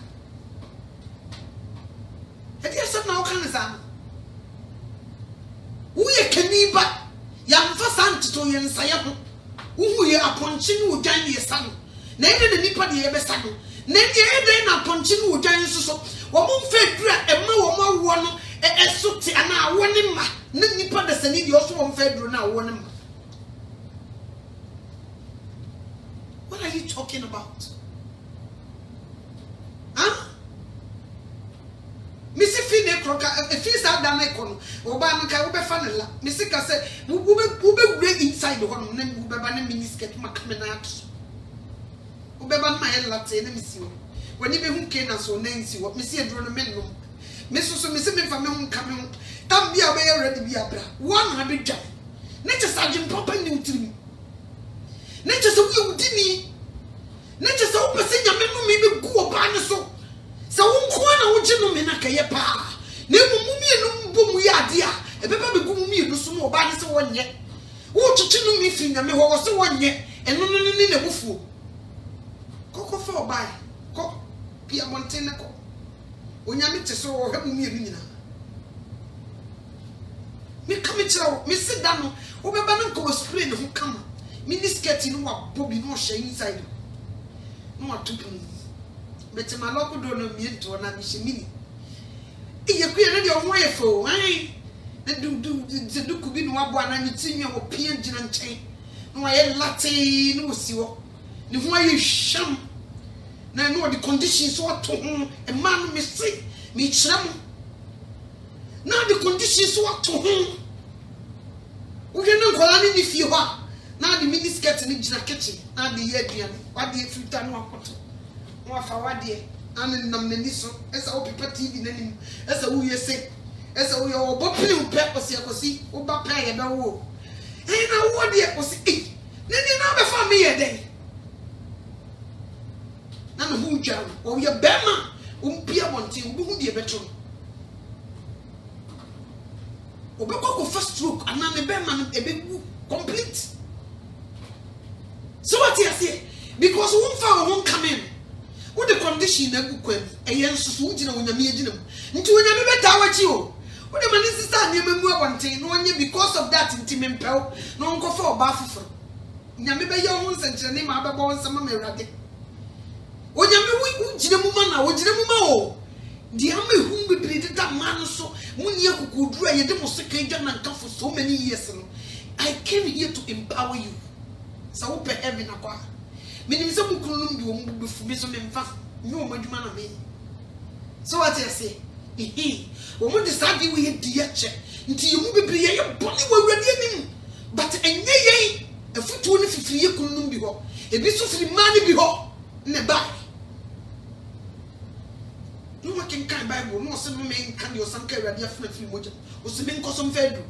e de sa na o kan sa uye kaniba ya mfa santo ye nsaya ho uhu ye aponchi ni odwan ye sa no na ede de nipa de ye be sa no na de ede na aponchi ni odwan so so wo mo mfedura e ma wo ma wo no e esote ana wo ne ma na nipa de sani de oso wo mfedura na wo ne ma. What are you talking about? Huh? Missy Fine Croca, a feast out down icon, or Banaka, Ube Fanella, Missy Casse, Ube Ube inside the one, name Ubeban Minisket Macamenat. Ubeban my latte, let me see. When you be came and so Nancy, what Missy Adronomeno, Missus Missy Family coming, don't be away ready be abra. One hundred jam. Nature Sergeant Papa new to me. Nature so you didn't. Nature so passing your memory maybe go upon so. So won woje no me na kaye pa na emumumi enu mbom ya de a ebeba be gumumi enu so mo ba ne se wonye wo tutu no mi fi na me ho se wonye enu no ni na bufu koko fa obai ko pia montene ko onyame te so wo hwemumi enu nyina me kame kira me se da no wo beba na ko spray ne ho kama mini skirt no wa bobi no hye inside no atupu beti maloko do no miento na mishimini iye kuye na de oho yefo ai na du du de du kubi no abo ana mitinwe wo pie gina nchen no aye latte no osiwo ne ho aye hwam na no the conditions so to ho e man me se me kiram na the conditions conditions what to home. We can go on in the few. Now the mini skirt in the kitchen, now the year, what the fruit and what one for what dear, and in Nameniso, as our people T V name, as a who you say, as a we are bopping peppers, you see, Oba Pay and all. And now what dear was it? Then you know before me a day. None of who jam, or your bema, um, Pia Monty, who be a better. Obeko first stroke, and now the bema a big complete. So what you say? Because one found won't come in. What the condition a good queen, a young Susan when you're meeting them. Into when you're better what you. What the man is standing near one thing, no one because of that intimate pell, no go for a bath. Yamiba Yons and Janima Abba some American. When you meet Jinamana, what Jinamo? The army whom we pleaded that man so when you could dry a demonstration and come for so many years. I came here to empower you. So open heaven aqua. Meaning some couldn't do for me some in fact, no much man of me. So what I say, he, when we decided we had the check, until you will be a body were ready. But a yay, a foot twenty fifty year couldn't be home. A bit of money be home, never. No one can carry Bible, no some men can do some carry a different film, or some men cause some fair.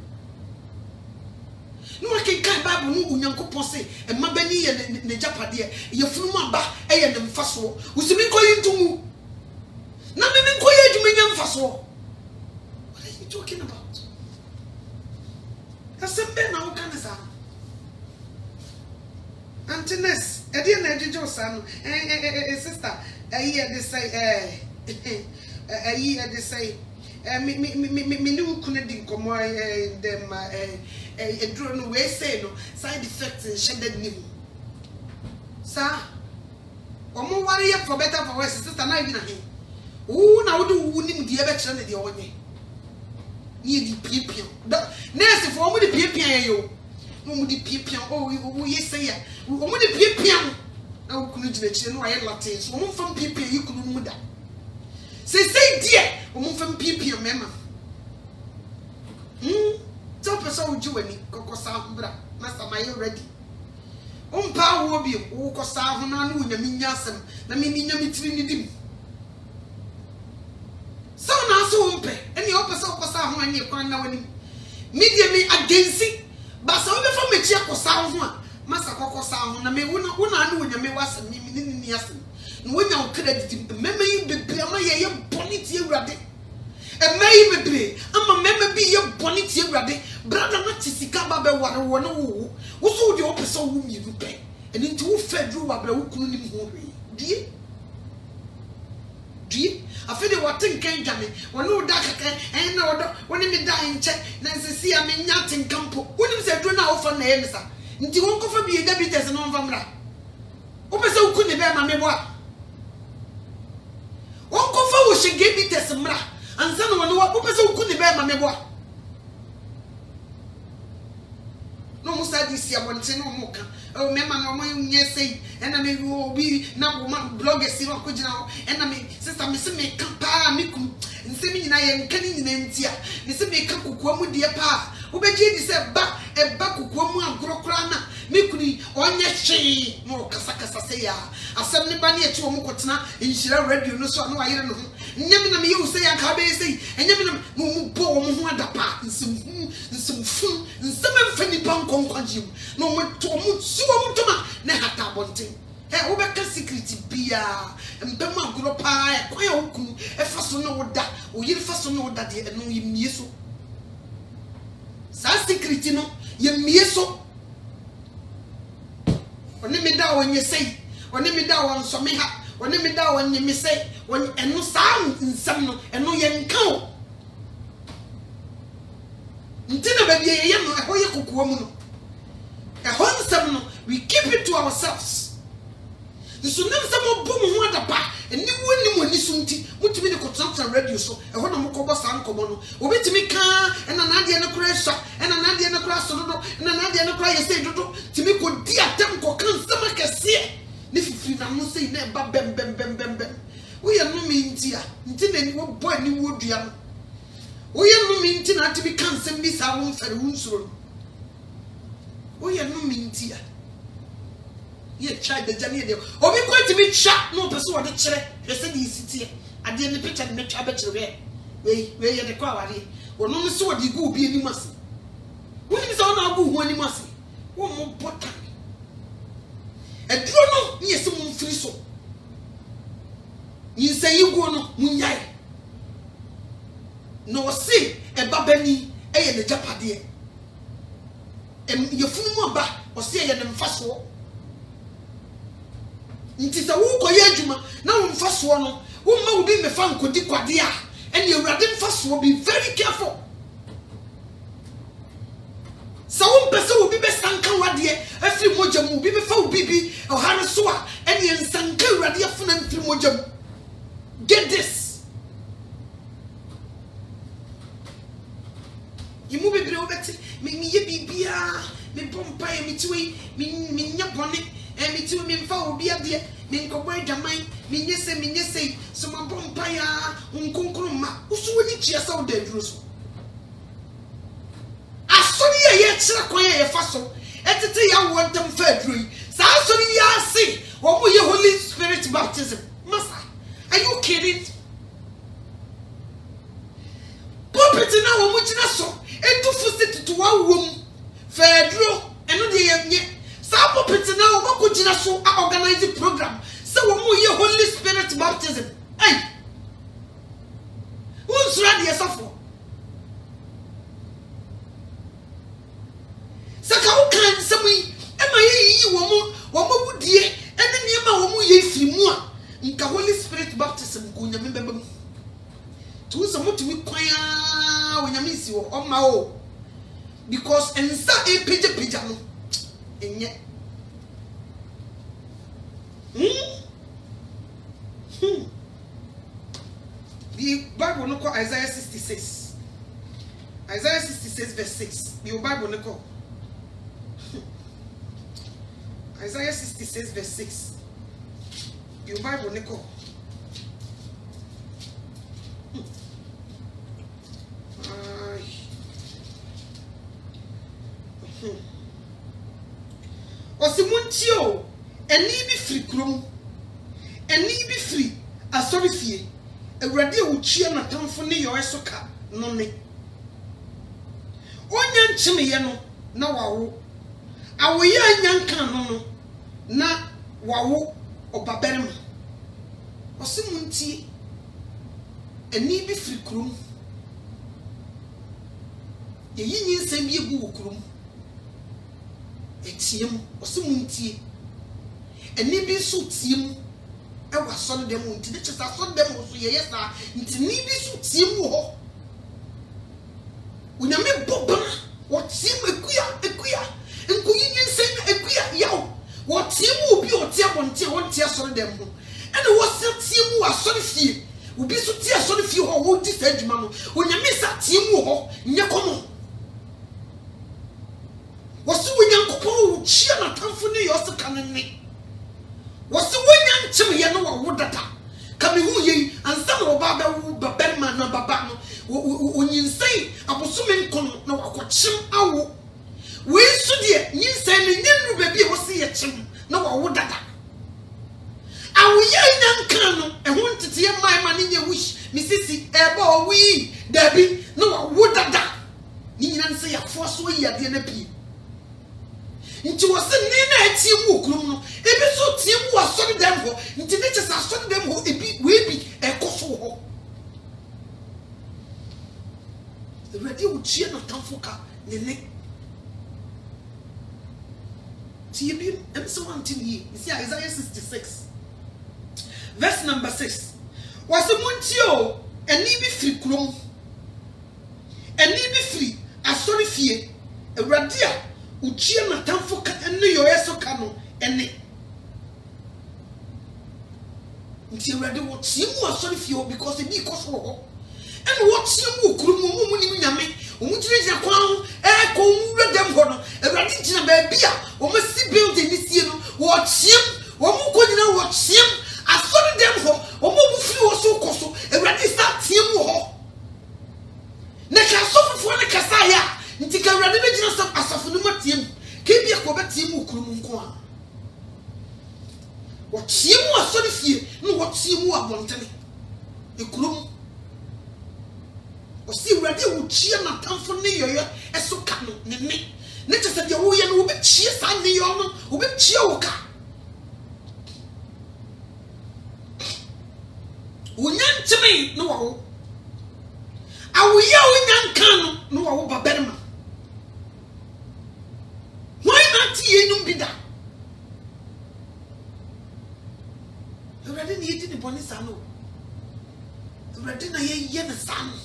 No one can carry Bible, no young couple say, and my Benny and the Japadia, your Flumamba, and them Faso, who's been calling to move. Now, maybe quiet you young Faso. What are you talking about? That's a ben now, can I? Antiness, a dear Nadio son, a sister, a year they say, a year they say, me, me, me, me, me, no couldn't come them a drone away say no side effects and shaded new. Sir, or more worry for better for worse, sister, not even a him. Who now do wounding the election of the old way? Near the people. Nurse, if only the people, no, the people, oh, we say, only the people. Now, couldn't you know I had Latin, one from people you couldn't move that. Say, say, dear, one from people, mamma. Hmm. Top so you and Coco Sambra, Master Mayo ready. Um, power will be Oko Savana, the Minyasam, the Minyamitrini. So now so umpe, and the opposite of Sahu and your corner winning. Media me against it, but so from a check or Sahu, Master Coco Sahu, and I may one know when you may was a mimmin yasin. When you credit, remember you be my bonnet you ready. And may be, I'm a member be your bonnet here, ready. Brother, not to see Kababe water one. Who saw the opposite whom you pay? And into federal wabble couldn't worry. Dear, dear, I feel the water can't jam me. When no darker and no when in the dying check, Nancy see I mean nothing campo. When you said, do not offer the answer. Until one could be a debit as an on Opposite couldn't bear my memoir. One could she gave me testimony. And someone who person couldn't bear my memoir. No more said this year, one ten or more. Oh, Mamma, no more, yes, say, and I may be now bloggers, you know, could now, and I mean, sister, Miss May Campa, Mikum, and Semi, I am cunning in India, Miss May Capu, with dear pa, who began to say, back a back of one grocrana, Mikuni, on your shame, more Casaka Sasaya, a seventy bunny at your Mokotna, in Shira Radio, no so no, I don't know. Never you say, I can't say, and never no poor Mwanda and some some food, and some funny punk on you. No more to Suamutoma, Nehata Bonting. Hey, Obeka secret beer, and Bema Gropa, a Quayoku, a fasten no that, or you fasten no that you know you miso. Sa secret, no, you miso. When you down when you say, when you down on some ha, when you down when you say, when and no sound in some and no young cow. Until baby, a young Hoyaku, a wholesome, we keep it to ourselves. The Sunam Samo Boom Wanda, and you wouldn't when you soon what to be the consumption radio so, and one of Mokoba San Comono, or wait to me car, and an Nadia and a crash, and an Nadia and a crash, and an Nadia and a cry, say, to me, good dear Temco, can stomach a see. If you don't say, bam, bam, bam, bam, bam, bam. We are no means here, until any boy, you would yam. Oye no minti na to be cancel this a won fere wunsuro. Oye no minti a. Ye try the journey there. Obi ko to be chat no person wo de kire. Hwese di sitie. Ade ne picture ne twa be kire we. We ye de kwa ware. Ono no so di go obi ani mase. Woni so na agu hu ani mase. Wo mo bota. Eduro no ye se mo mfiri so. Yin say you go no munyai. No see e babani e ye ne japade. Em ye funu mo ba o se ye ne mfaso. Nti sa wo koye adwuma na wo mfaso no wo ma wo bi me fa nkodi kwade a ene awurade mfaso be very careful. Sa wo mpese wo bi be sanka wade afiri moja mu bi be fa wo bibi o hare so a ene nsanka awurade afuna mfiri moja mu. Get this. You move be obeti me me ye bibia me pompa e me tiwe me me nya bone e me tiwe me mfa obi ade me nkobo adwaman me nyese me nyese so ma pompa ya nkonkron ma usu woni chia sa oda duro so asori ye ye kira kwan ye fa so etete ya wo ntam fa aduro sa asori ya se wo mo ye Holy Spirit baptism masa. Are you kidding? Pulpit na wo mujina so etu fusit to wa wom fedro eno de yemye sa pulpit na wo makujina so a organize program so wo mu ye Holy Spirit baptism hey who's ready asafo saka wo kan sami e ma ye yi wo mu wo mu wudie ene niema wo mu ye firimu a nka Holy Spirit baptism ko nyame bebam tu so motumi kwaya wo nyame si wo oma o because ensa e peje peja no enye hmm hmm the Bible no call Isaiah sixty-six Isaiah sixty-six verse six the Bible no call Isaiah sixty-six verse six your Bible Nico. Osimuntio eni bi free krom eni bi free asori fie awurade a wuchie na tamfo ne yo esoka no ne onya nchimeye no na wawo awoye anyanka no no na wawo obaberima osimunti eni bi free krom ye yinyi nsem bi egu krom etiem osimunti eni bi so tiem e wa so dem nti de chesa so dem so ye yesa nti ni bi so tiem wo unyame bobana wo tiem ekuya ekuya enko yinyi nsem ekuya yawo wo tiem obi o tie bonte wo tie so dem ho ene wo se tiem wo asori fie obi so tie asori fie ho wo di sa adwuma no unyame sa tiem wo nye komo wasi wonyankopon wo chia na tamfo ne yo se kanene wasi wonyankyem ye no wo data kame hu ye ansa na oba ba wo baberma na baba no onyinsai abosome nkon na wakokyem awo we su de nyinsai ne nyenu ba bi wo se ye kyem na wo data awo ye nyanka no ehun tete ye mai ma ne nye wish misisi eba owi dabi na wo data ni nyina nse ya fo so yi ade na pie nti wose ni na ati mu okrum no ebi so tie mu asori dem ho nti ne chesa asori dem ho ebi we bi ekoso ho the ready wo chie na tamfoka ne ne tie bi em so wan tin yi see Isaiah sixty-six verse number six wase muntio eni bi firi krom eni bi firi asori fie awurade a uchie na tamfo ka ene yo eso ka no ene nti awurade wo tie mu asori fie o because e bi koso ho ene wo tie mu okuru mu mu ni nyame o mu tire gina kwan e ko mu dem ho no awurade gina ba bia o ma si building ni sie no wo tie wo mu ko gina wo tie asori dem ho o mu bu firi wo so koso awurade sa tie mu ho kurum nko a wɔtie mu asɔre fie na wɔtie mu abɔntene ekurum osi wurade wo tie na tamfo ne yoyo eso ka no ne ne ne tese de wo ye no wo be tie sa ne yo no wo be tie wo ka wo nyantime no wo awo ye wo nyanka no no wo babarima why not tie no bida wurade ne yedi ne boni sa no wurade na ye ye ne sa no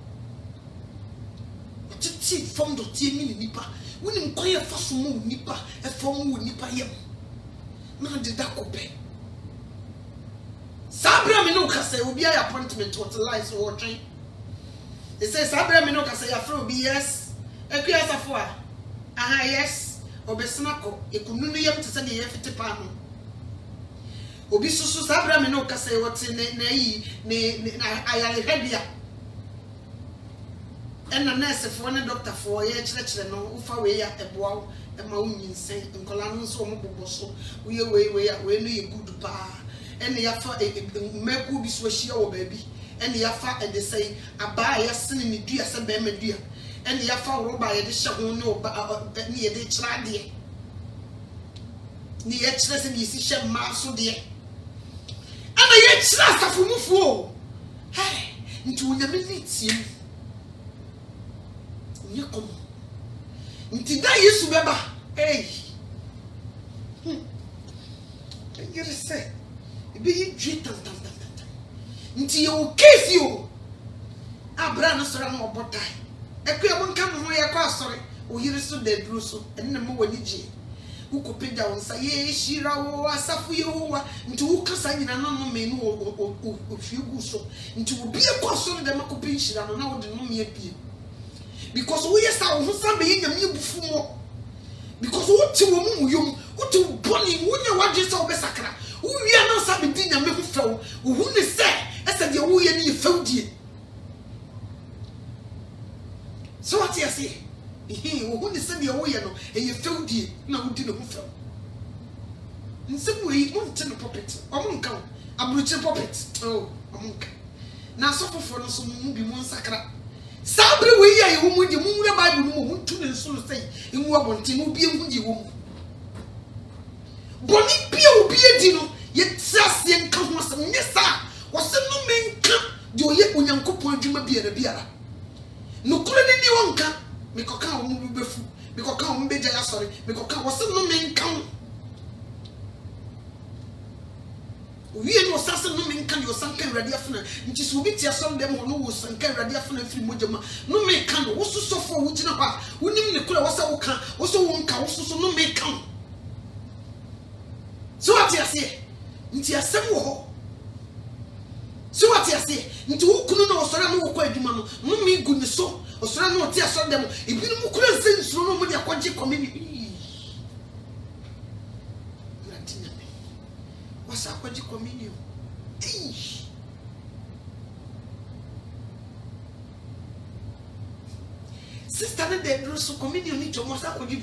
titi from the team in nipa when him quiet for some nipa e from nipa yem na de da kope sabra me no kase obi ay appointment what lies or train they say sabra me no kase ya fro bi yes ekua safo a aha yes obesna ko ekunu no yem tese de ye fite pa no obi susu sabra me no kase what na yi ne ayale hebia ena nurse for ne doctor for ye kire kire no ufa we ya eboa e ma unyinsen nkola no so mo boboso we we we ya we no ye good pa ena ya fa meku bi so hia wo ba bi ena ya fa e de sei aba ya sene ne dua se ba ma dua ena ya fa roba ye de hye ho ne oba ne ye de kire ade ni ye kire se ni si hye ma so de ena ye kire asafo mufuo hey nti unyame ni tie Yakom. Nti da Yesu beba. Hey. Hmm. You say, be you dream tan tan tan tan. Nti you case you. Abra no sora no obotai. Ekua mo nka mo ye kwa sori. O yire so de duru so. Ene na mo wani je. Wo kopeda won sa ye shira wo asafu ye wo. Nti wo kasa nyina no no me no o o fiegu so. Nti wo bie kwa sori de makope shira no na wo de no me apie. Because we yes our husband be nyam yebufu mo because wo ti wo mu yom wo ti boni wo nya wadwe se obesakra wo wi na sa be di nyam hu few wo hu ne se ese de wo ye ni few die so what you say eh wo hu ne se de wo ye no e ye few die na wo di ne hu few nsem we mo ti no puppet o mo nka abruchi puppet oh o mo nka na so fofo no so mu bi mo nsakra Sabre we ya ye wo di mu nwura Bible mu mu tu ne nso sei enwu abonte mu bie hu di wo mu boni bie obi edi no ye tsiase nka ho asem nye sa wo se no menka de oye onyankopon adwuma biara biara no kuro ni ni wonka me koka wo mu befu me koka wo mu beja ya sori me koka wo se no menka we no sase no menka de osanka awrade afuna nti so obi tia som dem no wo sanka awrade afuna firi mojama no menka no wo soso fo wo gina ha wonim ne kura wo sa wo ka wo so wo nka wo soso no menka so what you say nti asem wo ho so what you say nti wo kunu na osora no wo kwa adwuma no no me gu ne so osora no tia som dem ibinu mu kura nsensuro no mo de akwaje community What's up with the communion? Sister, they do so communion need to most up with you.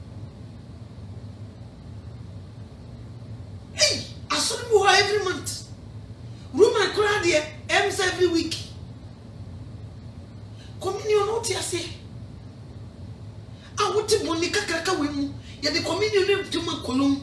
Hey, I saw them every month. Room and crowd here, M's every week. Communion, what you say? I want to Monica Kaka women, yet the communion of Juma Column.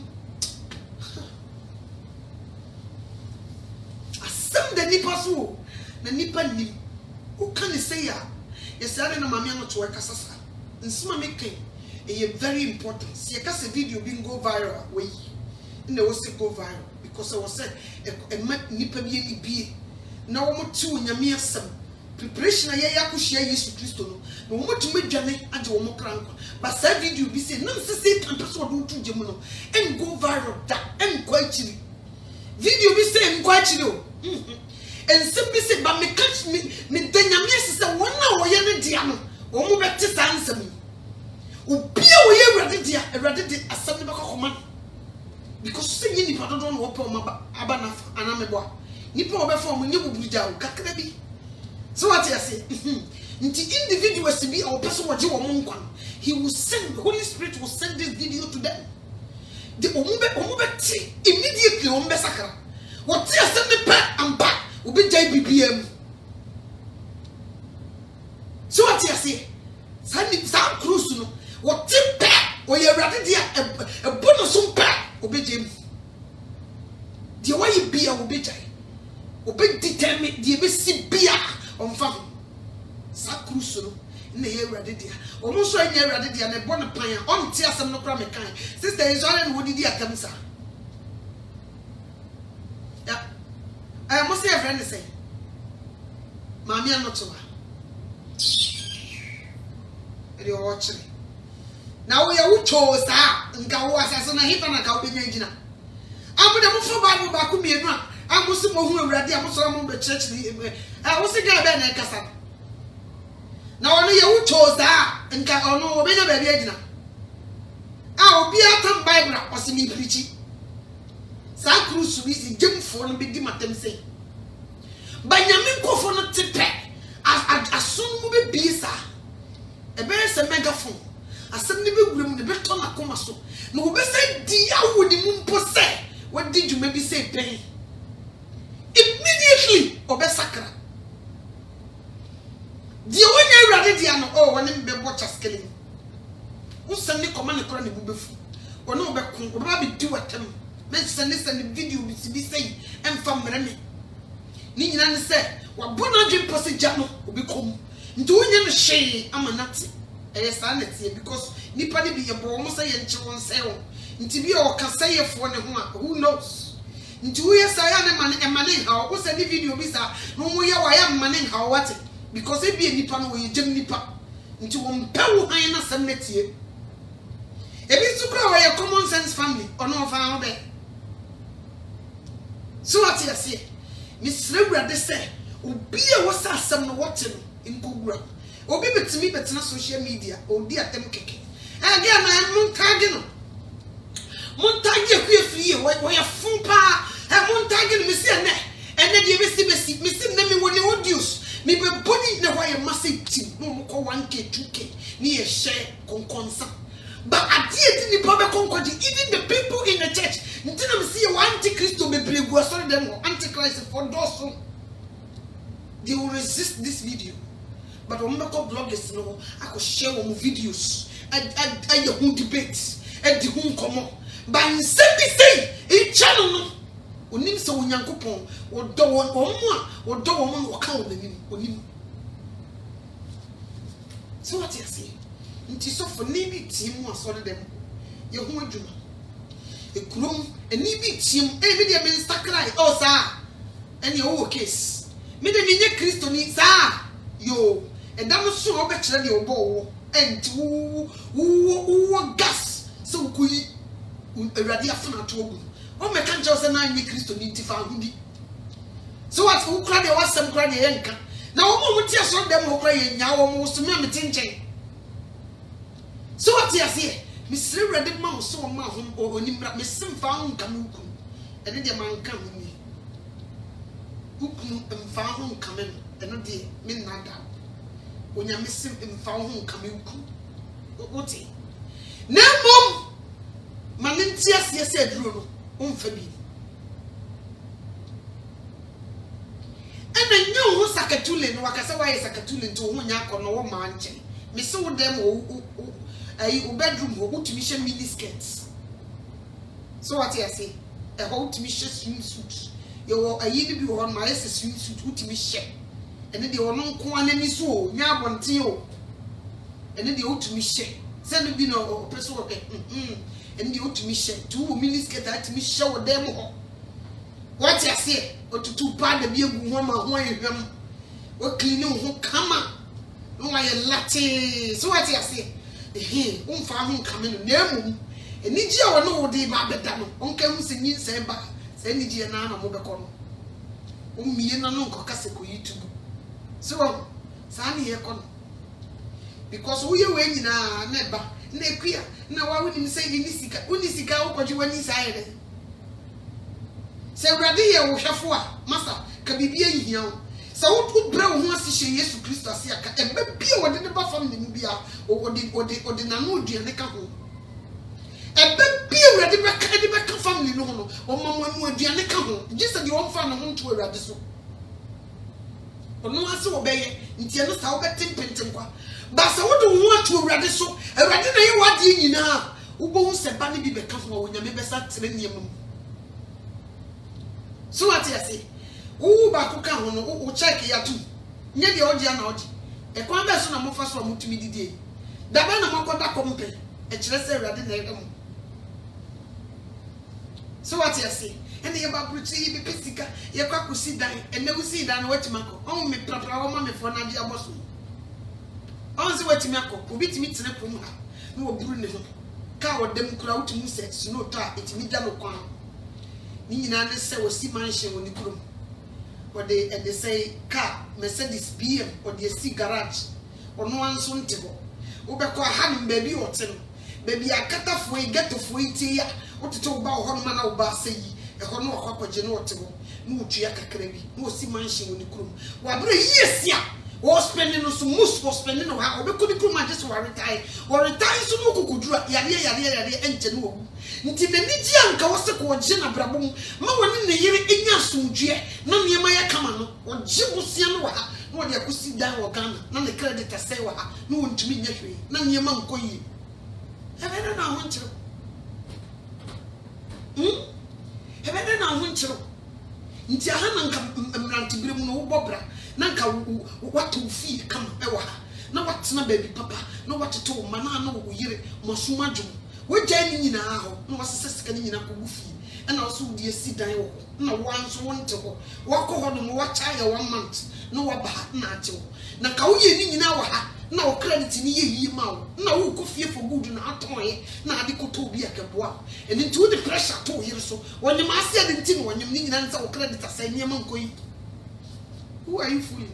The nipa so na nipa nim who can say ya yes I na mama no to work asasa nsima making e very important see ka se video bin go viral way na wo se go viral because I was said e nipa bi ni bi na wo moti onyame asem preparation ya yakohia Yesu Kristo no na wo moti madwane age wo mokranko but say video bi say nam se say kan person do tu jemu no en go viral da en kwa chiri video bi say en kwa chiri o and simply say, but me catch me, me denyame sister one na wo ye ne dia no, wo mo beti sansam. Obi a wo ye ready dia, ready di asem ne be kokoma. Because say ni nipa dodo no wo pe o ma aba na anamebo. Nipa wo be fa mo nye bubuja o kakra bi. So what you say? Nti individuals be our person wo je wo mo nkwa. He will send, the Holy Spirit will send this video to them. the omube omube ti immediately ombe sakra what ti asem ne pa ampa obi jai bbm so what you say sani sam cruise no what ti pa o ye rade dia e bonus um pa obi jam the way you be obi jai obi determine the be si bia on fa sa cruise no na ye rade dia omo so anya rade dia na bon pan a on ti asem no kra me kan sister is already wo didi atam sa ya eh mo say friend say mami anoto ba eri o chire na wo ye wo cho sa nka wo asase na hipa na ka wo benya gina amu de mo fo bible ba ku mienu a amu se mo hu awurade amu so mo be church ni eh wo se ga be na kasa na ono ye wo cho sa nka ono wo benya ba bia gina a obi atam bible a o se mi preach sa cruise bi si jemfo no bi di matem sei banyame kofo no tepe asun mu be bisa e be se megaphone asem ne be guram ne be to na koma so na wo be se di awodi mu mpo se wadi djuma bi se pen immediately obe sakra di wonya awrade dia no oh woni be bo chaskele usem ni koma ne kora ne bu befu woni obe kun obe ba bi di watam men send send video bi si bi sei emfa mre me ni nyina ne se wa bona dwe pose gya no obi kom nti wonya no hwe amanate eh sa na tie because nipa ne bi ye bo mo say ye nche won say wo nti bi o ka say yefo ne ho a who knows nti wo ye say ya ne man e man ha wo send video bi sa no mo ye wa ya man ha what because e bi nipa no wo ye gem nipa nti wo mpa wo han na sam na tie e bi su kra wo ye common sense family ono fa ho be so what you say misre wurade say obi e wo sa asem no wote no nkogura obi betimi betena social media odi atem keke eh dia na montage no montage ku efiri e wo ya fumpa eh montage no misi ene ene dia besi besi misi na mi woni audios mi be body na why message team no mo ko one k two k ni e share konkonsa but adie di ni pa be konkoji even the people in the church ntina misi e antichrist be bregu sorry them antichrist for those they will resist this video but when we call bloggers no I could share one videos and and and your debates and the whom come but in say say e channel no onim se onyankopon odo won omo a odo won no ka won anim onim so what you say nti so for ni bi team mu asore dem ye ho adwuma e kurom eni bi team e bi de be sakrai oh sa eni o case me de nye kristo ni sa yo e dam so o be kire de obo wo enti wo wo wo gas so ku yi awrade afuna to ogu o me kan jaw se na nye kristo ni ti fa hudi so what wo kra de wasam kra de yenka na wo mo ti aso dem wo kra ye nya wo mo so me me tinchen so what you say misre awrade ma so ma ho onimra me simfa ho nka me ku e de man kan ni ukunu mfa ho nka me eno de me nada onya me sim mfa ho nka me ku wote na mom manenti ase ase aduro no umfa bi ena nyu ho sakatule no wakasa wa ye sakatule nti ho nya akono wo ma nche me se wo dem wo ai u bedroom wo utimi she mini skirts so what you say e ho utimi she swimsuit yo ayi ni bi ho ma ese swimsuit utimi she ene de ono nko anani so o nya abonten o ene de utimi she se no bi no peso o ke mm ene de utimi she tu mini skirt atimi she wo dem ho what you say otutu pa da bi egu ho ma ho ehwam o clean ho kama no wa ye latte so what you say eh umfa ho nkame no na emu eniji a wono wo de ba beda no onka hu se nyi se ba se eniji na na mo beko no ummiye na no nkoka se ko YouTube so sa ni ye ko because wo ye we nyina na ba na ekua na wa woni se ni sika woni sika wo kwaji wani sa ye de se awrade ye wo hwefo a masa ka bibia nhia wo sa wo bra wo ho asihye Yesu Kristo ase aka ebe bia wo de ne ba fam ne mu bia wo de wo de wo de na no duane ka ho ebe bia awurade bɛka de bɛka family no no ɔmama mu aduane ka ho gye sɛ de ɔmfa no ho nto awurade so ɔno ase wɔbɛyɛ ntie no sa wobɛte mpenten kwa ba sa wode wo ho ato awurade so awurade na yɛ wade nyinaa wobɛhu sɛ ba ne bi bɛka ho a onyame bɛsa tere nneɛma mu so ate ase wo ba ko ka ho no wo check ya tu nye de ɔgye na ɔgye ɛkwan bɛ so na mofa so a mutumi didie daba na makɔda kɔmpe ɛkyerɛ sɛ awurade na ɛyɛ mo so ate ase ene ye ba bruti ye be sika ye kwa kusi dan ene kusi dan na watima ko on me prapra wo ma me fo na dia boso on se watima ko obi timi tene pom ha na wo buru ne ho ka wo dem kura wutimu se sino to a etimi da no kwan ni nyina ne se wo si manhye woni kurom wo de e de say car Mercedes B M wo de si garage ono anso nte ho wo be ko ha no baby wo te no baby akatafo e getofo iti ya wo tete wo ba wo ho na wo ba sayi eho no akwaje no wote ho no utua kakra bi no osi manhye woni kurom wa bere yesia wo spending no so mus wo spending no ha obekodi kurom age so wa retire wo retire so no kokudura yare yare yare enje no wo nti na niji anka wo se ko oje na brabom ma woni ne yere enya asomdue na niema ya kama no oje bosia no wa ha no de akosi dan wo Ghana na ne credit asai wa ha no wontumi nya hwe na niema nkoyi ebe na ho nkyere hm ebe na ho nkyere nti aha na nka mranti bire mu no wo bobra na nka wato fi kama ewa ha na watena baby papa na wateto ma na na wo yire masuma dwom wogya ni nyina ho na wasese sika ni nyina kogu fi na waso di esi dan wo na wanso wonte ho wakọ ho no wacha ya one month na waba na ate ho na ka wo ye ni nyina wa ha na o credit ni ye yi ma wo na wo ko fie for good na atonye na ade ko to bi akeboa eni nti wo the pressure to yire so wonyem ase ade nti no wonyem ni nyina nsa wo credit asai niam nkoyi. Who are you fooling?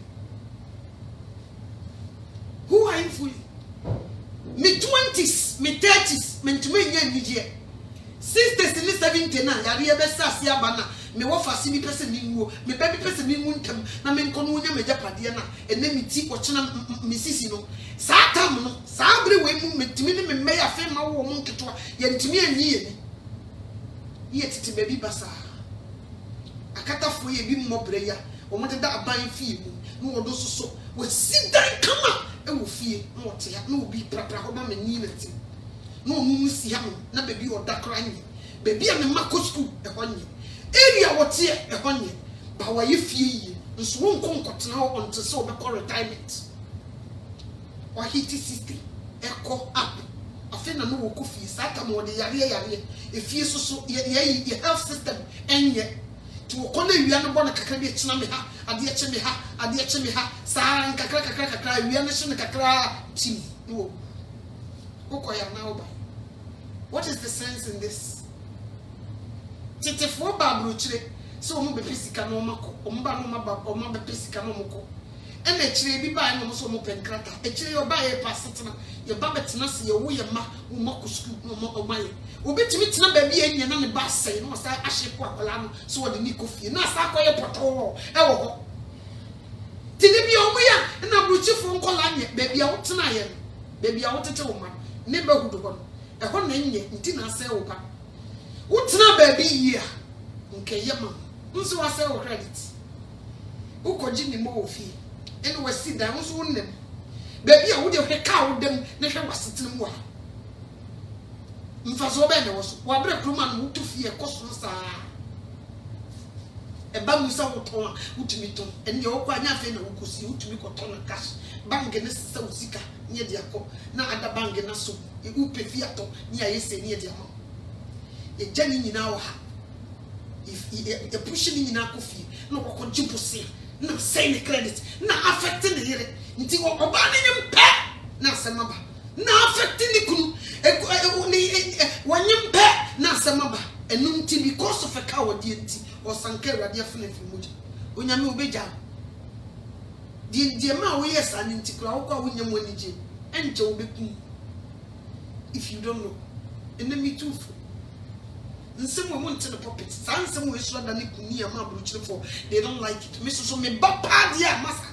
Who are you fooling? Me twenties, me thirties, me ntumi nya nidie. Sixties ni seventies na yare ye besa ase aba na me wo fa si bi pese mi nwuo, me ba bi pese mi nwu ntam na me nko no nya me japade na ene mi ti ochena me sisi no. Saa tam no, saa bere we mu me ntumi ni me me ya fe ma wo mu nketo ye ntumi anyi ye ni. Ye titi baby basa. Akata fo ye bi mmobre ya. Omo de da aban fie mu no wodo soso wo sidan kama e wo fie no wote ya no obi prapra ho ba mani na tim no omu si ha na baby oda kranyi baby a me mako school e honye area wote e honye ba wa ye fie yi nso won kon kotena ho on to so be call retirement wa hiti sixty e ko up afi na no wo ko fie saka mo de yare yare e fie soso ye ye health system enye to kona wia no bona kakra bi echina me ha ade eche me ha ade eche me ha saa kakra kakra kakra wia no hye kakra tim no ukoya na oba. What is the sense in this? Tete fo ba brochire so omo be pesika no mako omo ba no ma ba omo be pesika no mako e na chire bi ba no so omo penkrata e chire yo ba ye pasetena ye ba betena se ye wo ye ma wo mako school no mo omaye obetimi tena ba bi enya na ne ba sai no sa ahye ko akola no so wo de ni kofi na sa akoye poto e wo ho tini bi omo ya na brochifo nkola nye ba bi a wo tena ye ba bi a wo tete wo ma ne ba hudu ho e ho na nye nti na sai wo ba wo tena ba bi yi a nke ye ma nso wa sai wo credit wo koji ni mo ofi ene wasi dan nso wonnem baby a wo de hwe ka wo dem ne hwe wasetene mu a mfaso be ne wo so wa bre kroma no to fie koso saa e ba musa wo ton a wutumi ton ene wo kwa nya fe na wo kosi wutumi ko ton cash bank ne sesa wo sika nye de akọ na ada bank na so e wo pe fie ato ni aye se ni de ama e jani nyina wo ha if e push ni nyina ko fie na wo ko jibose na say credit na affect the yere nti oba ne nyimpe na semaba na affect ni kunu e wanyimpe na semaba enu nti because of a cow die nti o sanka awade afena fimuja onyame obeja die die ma wo yes an nti kura wo kwa wonyam wanije enje obekum if you don't know enemy too nsemo mo nte the puppet san nsemo esu ada ne kuni ama abrochire for they don't like it me so so me ba pa dia masa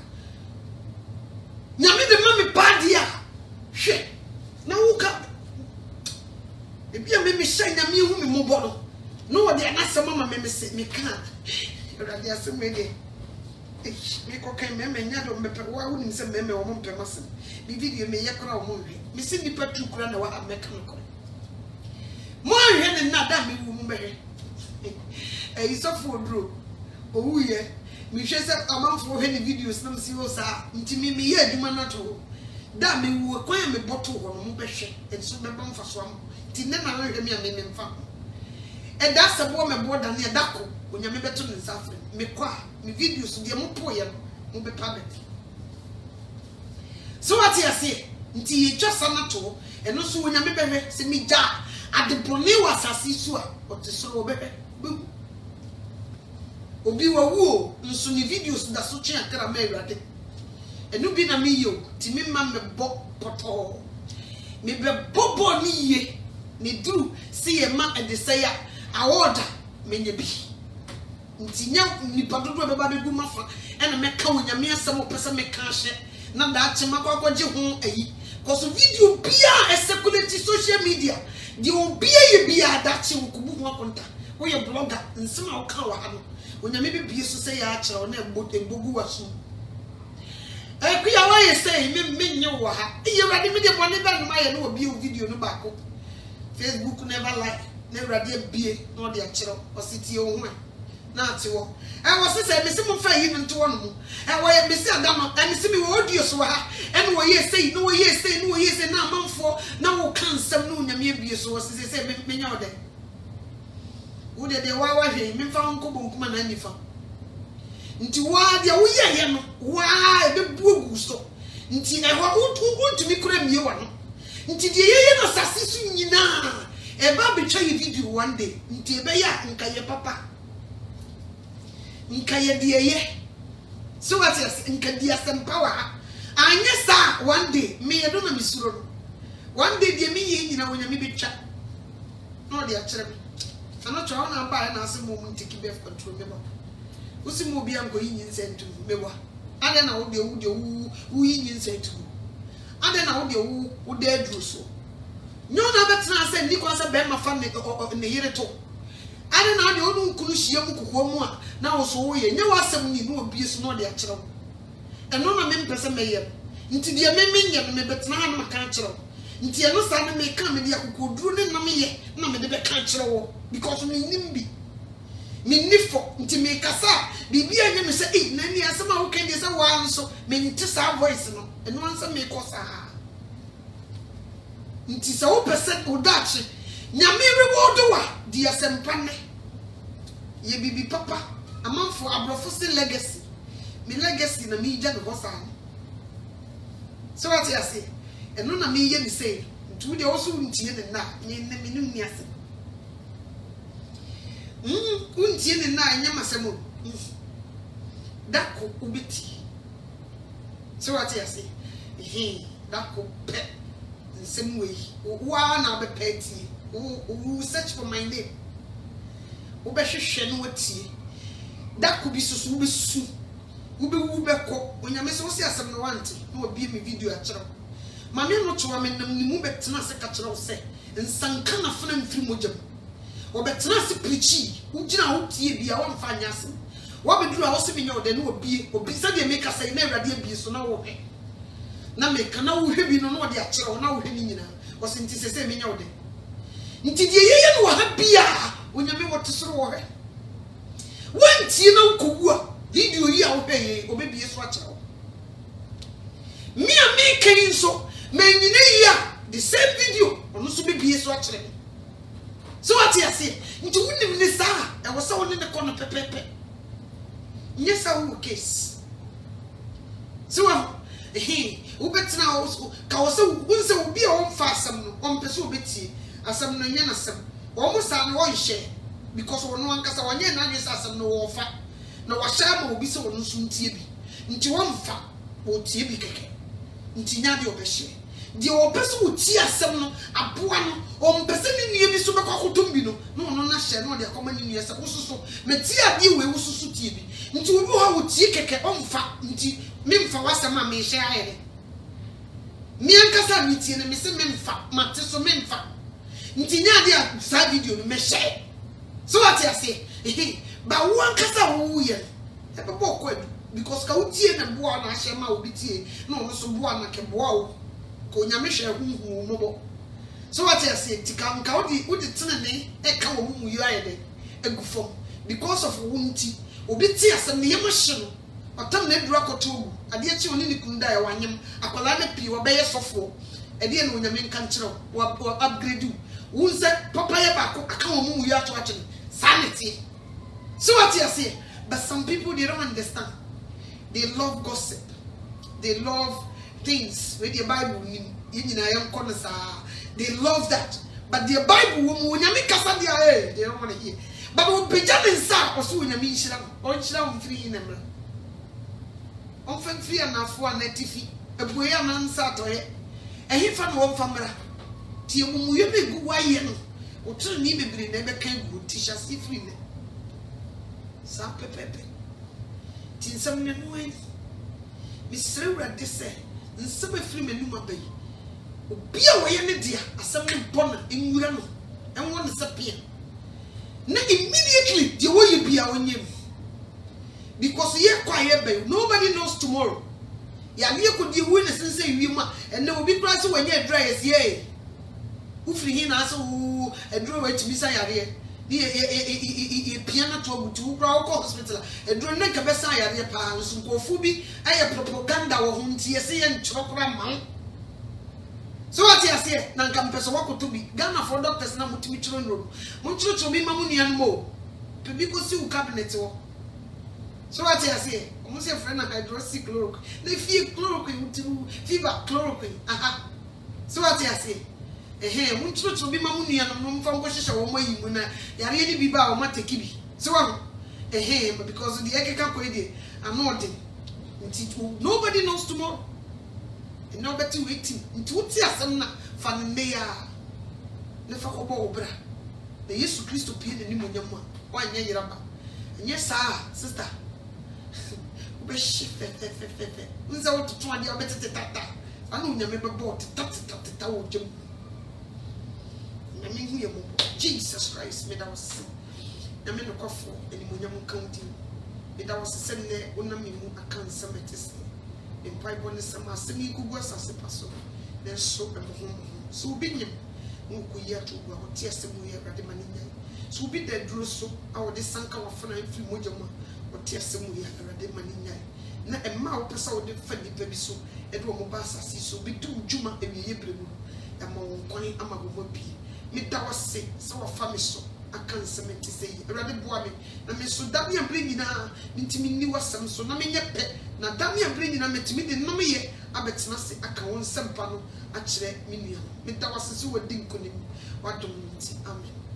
nyame de ma me pa dia hwe na wo ka ebi a me me hyɛ nya me hu me mobɔ no no wo de anasɛm mama me me se me ka awurade asɛm me de me ko kan me me nya do me pe wa wonim sɛ me me wo mo mpɛ masɛm bi video me yɛ kora wo mo hwɛ me se nipa tu kora na wa ameka no kora mo hwɛ ne na da me wu mo bɛhwɛ eh isofo oduro owu ye me hwɛ sɛ amanfo hwɛ ne videos na me si wo sa nti me me yɛ adwuma na to da me wu kwan me bɔto ho no mo bɛhwɛ enso me ba mfa so am ti ne na hwɛ me a me me mfa e da sebo me bo da ne da ko onya me beto ne nsafre me kwa me videos de mo po ye mo be pa be so what you say nti ye twa sana to eno so onya me behwe se me ja adeboni wasase su a otesoro obehwe obi wawu nso ne videos da so twe akra ma awurade enu bi na me yo ti me ma me bo poto me be bobo ni ye ne duru si ye ma edese ya awoda menye bi nti nya nipa dodo be ba be gu mafa ena meka wonyame asem opese meka hye na da ache makwakwaje ho ayi koso video bia circulate social media di obia ye bia da ache okubu ho akonta wo ye blogger nsema wo ka wa ha no wonyame bi bie so se ya akere na embogu waso e ku ya wa ye say me menye wo ha ye wade me de bone ba no ma ye no obi video no ba ko Facebook never like na wade bie no de akere o sitie wo ho na atiwo e wo se se me se mo fa yi nto no mu e wo ye me se ada no e me se me wo audio so ha e no wo ye sei no wo ye sei no wo ye sei na amanfo na wo kan sam no nyame bie so wo se se me me nya wo de wo de de wa wa hwe me fa nko bonkuma na nifa nti wa de wo ye ye no wa e be buogu so nti e ho wo ntumi kura mie wa no nti de ye ye no sase su nyina e ba be twa ye video one day nti e be ya nka ye papa nka ye de ye so what is nka dia sem power anya sa one day me ye do na misuro no one day de me ye nyina wonya me betwa no de a kire me ana twa na ba na asem mo ntiki be control me ba usi mo bia nko yi nyin sentu me wa ade na wo de wo de wo yi nyin sentu ade na wo de wo wo de aduru so nyo na betra se ndi kwa se be ma fa ne ne yire to ade na de wo nkunu hia mu kokwo mu a na wo so wo ye nye wasem ni no obi so no de a kire wo eno na me mpese me ye nti de me menye me betra na maka kire nti eno sa na me ka me de akokwo duru ne na me ye na me de be ka kire wo because me nimbi me nifo nti me kasa bibia nye me se eh na ni asema wo kende se wa nso me nti sa voice no eno ansa me kosa nti sa wo pese odachi nyame reward wa di asempane ye bibi papa amanfo abrofo se legacy me legacy na me gya no hosa so what you say eno na me ye ni say nti de wo so ntie ne na me ne me nu ni ase mm untie ne na anya masemo dako ubiti so what you say eh dako pe nsem we wa na be peti o search for my name o be hwehwe no watie dako bi susu be su wo be wu be ko onyame so se asem no wante na obi me video a kire ma me no to me nam ni mu betena se ka kire wo se nsanka na fana mfiri mojam wo betena se preachi wo gina wo tie bia wo mfa anya asem wo be duru a wo se me nya wo de no obi obi se de make say na awrade abi so na wo hwe na me kana wo hwe bi no na wo de a kire wo na wo hwe ni nyina wo se nti se se me nya wo de nti de yeye no wo ha bia onyame wo tesoro wo hwe wanti na nkogu a video yi a wo hwe ye obebie so a kire wo me a me kan so manyina yi a the same video ono so bebie so a kire me so what you say nti wunim ni sa e wo sa wo ne ne kono pepepe nyesa wo case so eh wo betina wo ka wo se wo se wo bia wo mfa asem no wo mpese wo betie asem no nya na asem wo mo sa no wo nhye because wo no ankasa wo nya na nyesa asem no wo fa na wo sha ma obi se wo no so ntie bi nti wo mfa wo tie bi keke nti nya de obehye de opese wo tie asem no aboa no o mpese ni nue bi so be kwakotom bi no no no na hye no de akoma ni nue se wo soso metie ade we wo soso tie bi nti wo bi ho wo tie keke o mfa nti me mfa wasem a me hye ayere me ankasa me tie ne me se me mfa mate so me mfa nti nya dia sa video no me share so what you say ba one kasa wo ye e be boko adu because ka utie na boa na ahye ma obi tie na ono so boa na ke boa wo ko nya me hwe huhu mo bo so what you say tika nka odi odi tenene e ka wo mu yu aye de egufom because of wunti obi tie asem ne yem hye no otam na dura kotogu ade achi oni ni kunda ya wanyem akwala na pi wo be ye sofo ade na onyame nka nkyerɛ wo upgrade wo nse papa ye ba ko aka wo mu yu ato ato sanity. So what you say? But some people, they don't understand. They love gossip. They love things where the Bible they love that. But the Bible, they don't want to hear. But when Benjamin saw also when you mean Shram, or Shram free in them. Often free and not for a netifi, a boy and answer to it. And he found one family. Tia mu yebe gu wa ye no. O tru ni bebre na be kan gu tisha si free ne. Sa pepepe. Tin sam ne no ai. Mi sre wrade se, nsem afiri manu mabai. Obi a wo ye ne dia, asem ne bona enwura no. Enwo ne sepia. Na immediately the way you be a onyem. Because ye kwa ye be, nobody knows tomorrow. Ya ne ko di wu ne sense wiema, and na obi kra se wanya dry yes ye. Ufri hin na so edro wa timi sa yare ni e piano to abutu kra ko hospital edro ne ka besa yare pa nso kofu bi aye propaganda wo hunti ese ye nchokra man. So what you say na nka mpeso wakoto bi Ghana for doctors na mutimi chiro nro mo chiro cho bi mamu nian mo bi ko si u cabinet wo. So what you say omo se friend na hydroxychloroquine na fi chloroquine mutimu fever chloroquine aha. So what you say eh mun chiro cho bi mamu nian no mfa ngo hihye wo mayi mu na yare ni bi ba wo mateki bi. So what eh because the ekeka ko ide anode nobody knows tomorrow. And no better waiting until Tiasana Fanea never go obra. The Yesu Christo pain and Nimonyama, one year rubber. And yes, sir, sister. Who's out to try the better tata? I know you remember bought tata tata jump. I mean, here, Jesus Christ made us. I mean, a coffee and Munyamu County. It was a send there, Unamimu, a cancer metis. In pipe on the summer, semi Gugas as a passo, then soap and home. So be him, Mukuya to our Tiasamuya Radimanina. So be the Druso, our Desanka of Fana Free Mojama, or Tiasamuya Radimanina. Na a mouth person would defend the baby so, Edward Mobasa, so be two Juma and Yebremu, and more coin Amagopi. Middawa say, so a family so. I can't cement to say, rather boy, na me so damn ya bring na intimi ni wasam so na me nyepe na damn ya bring na metimi de no me ye abetina se aka won sempa no a kire me nua me da wasese wadi nkonim wadom nti amen.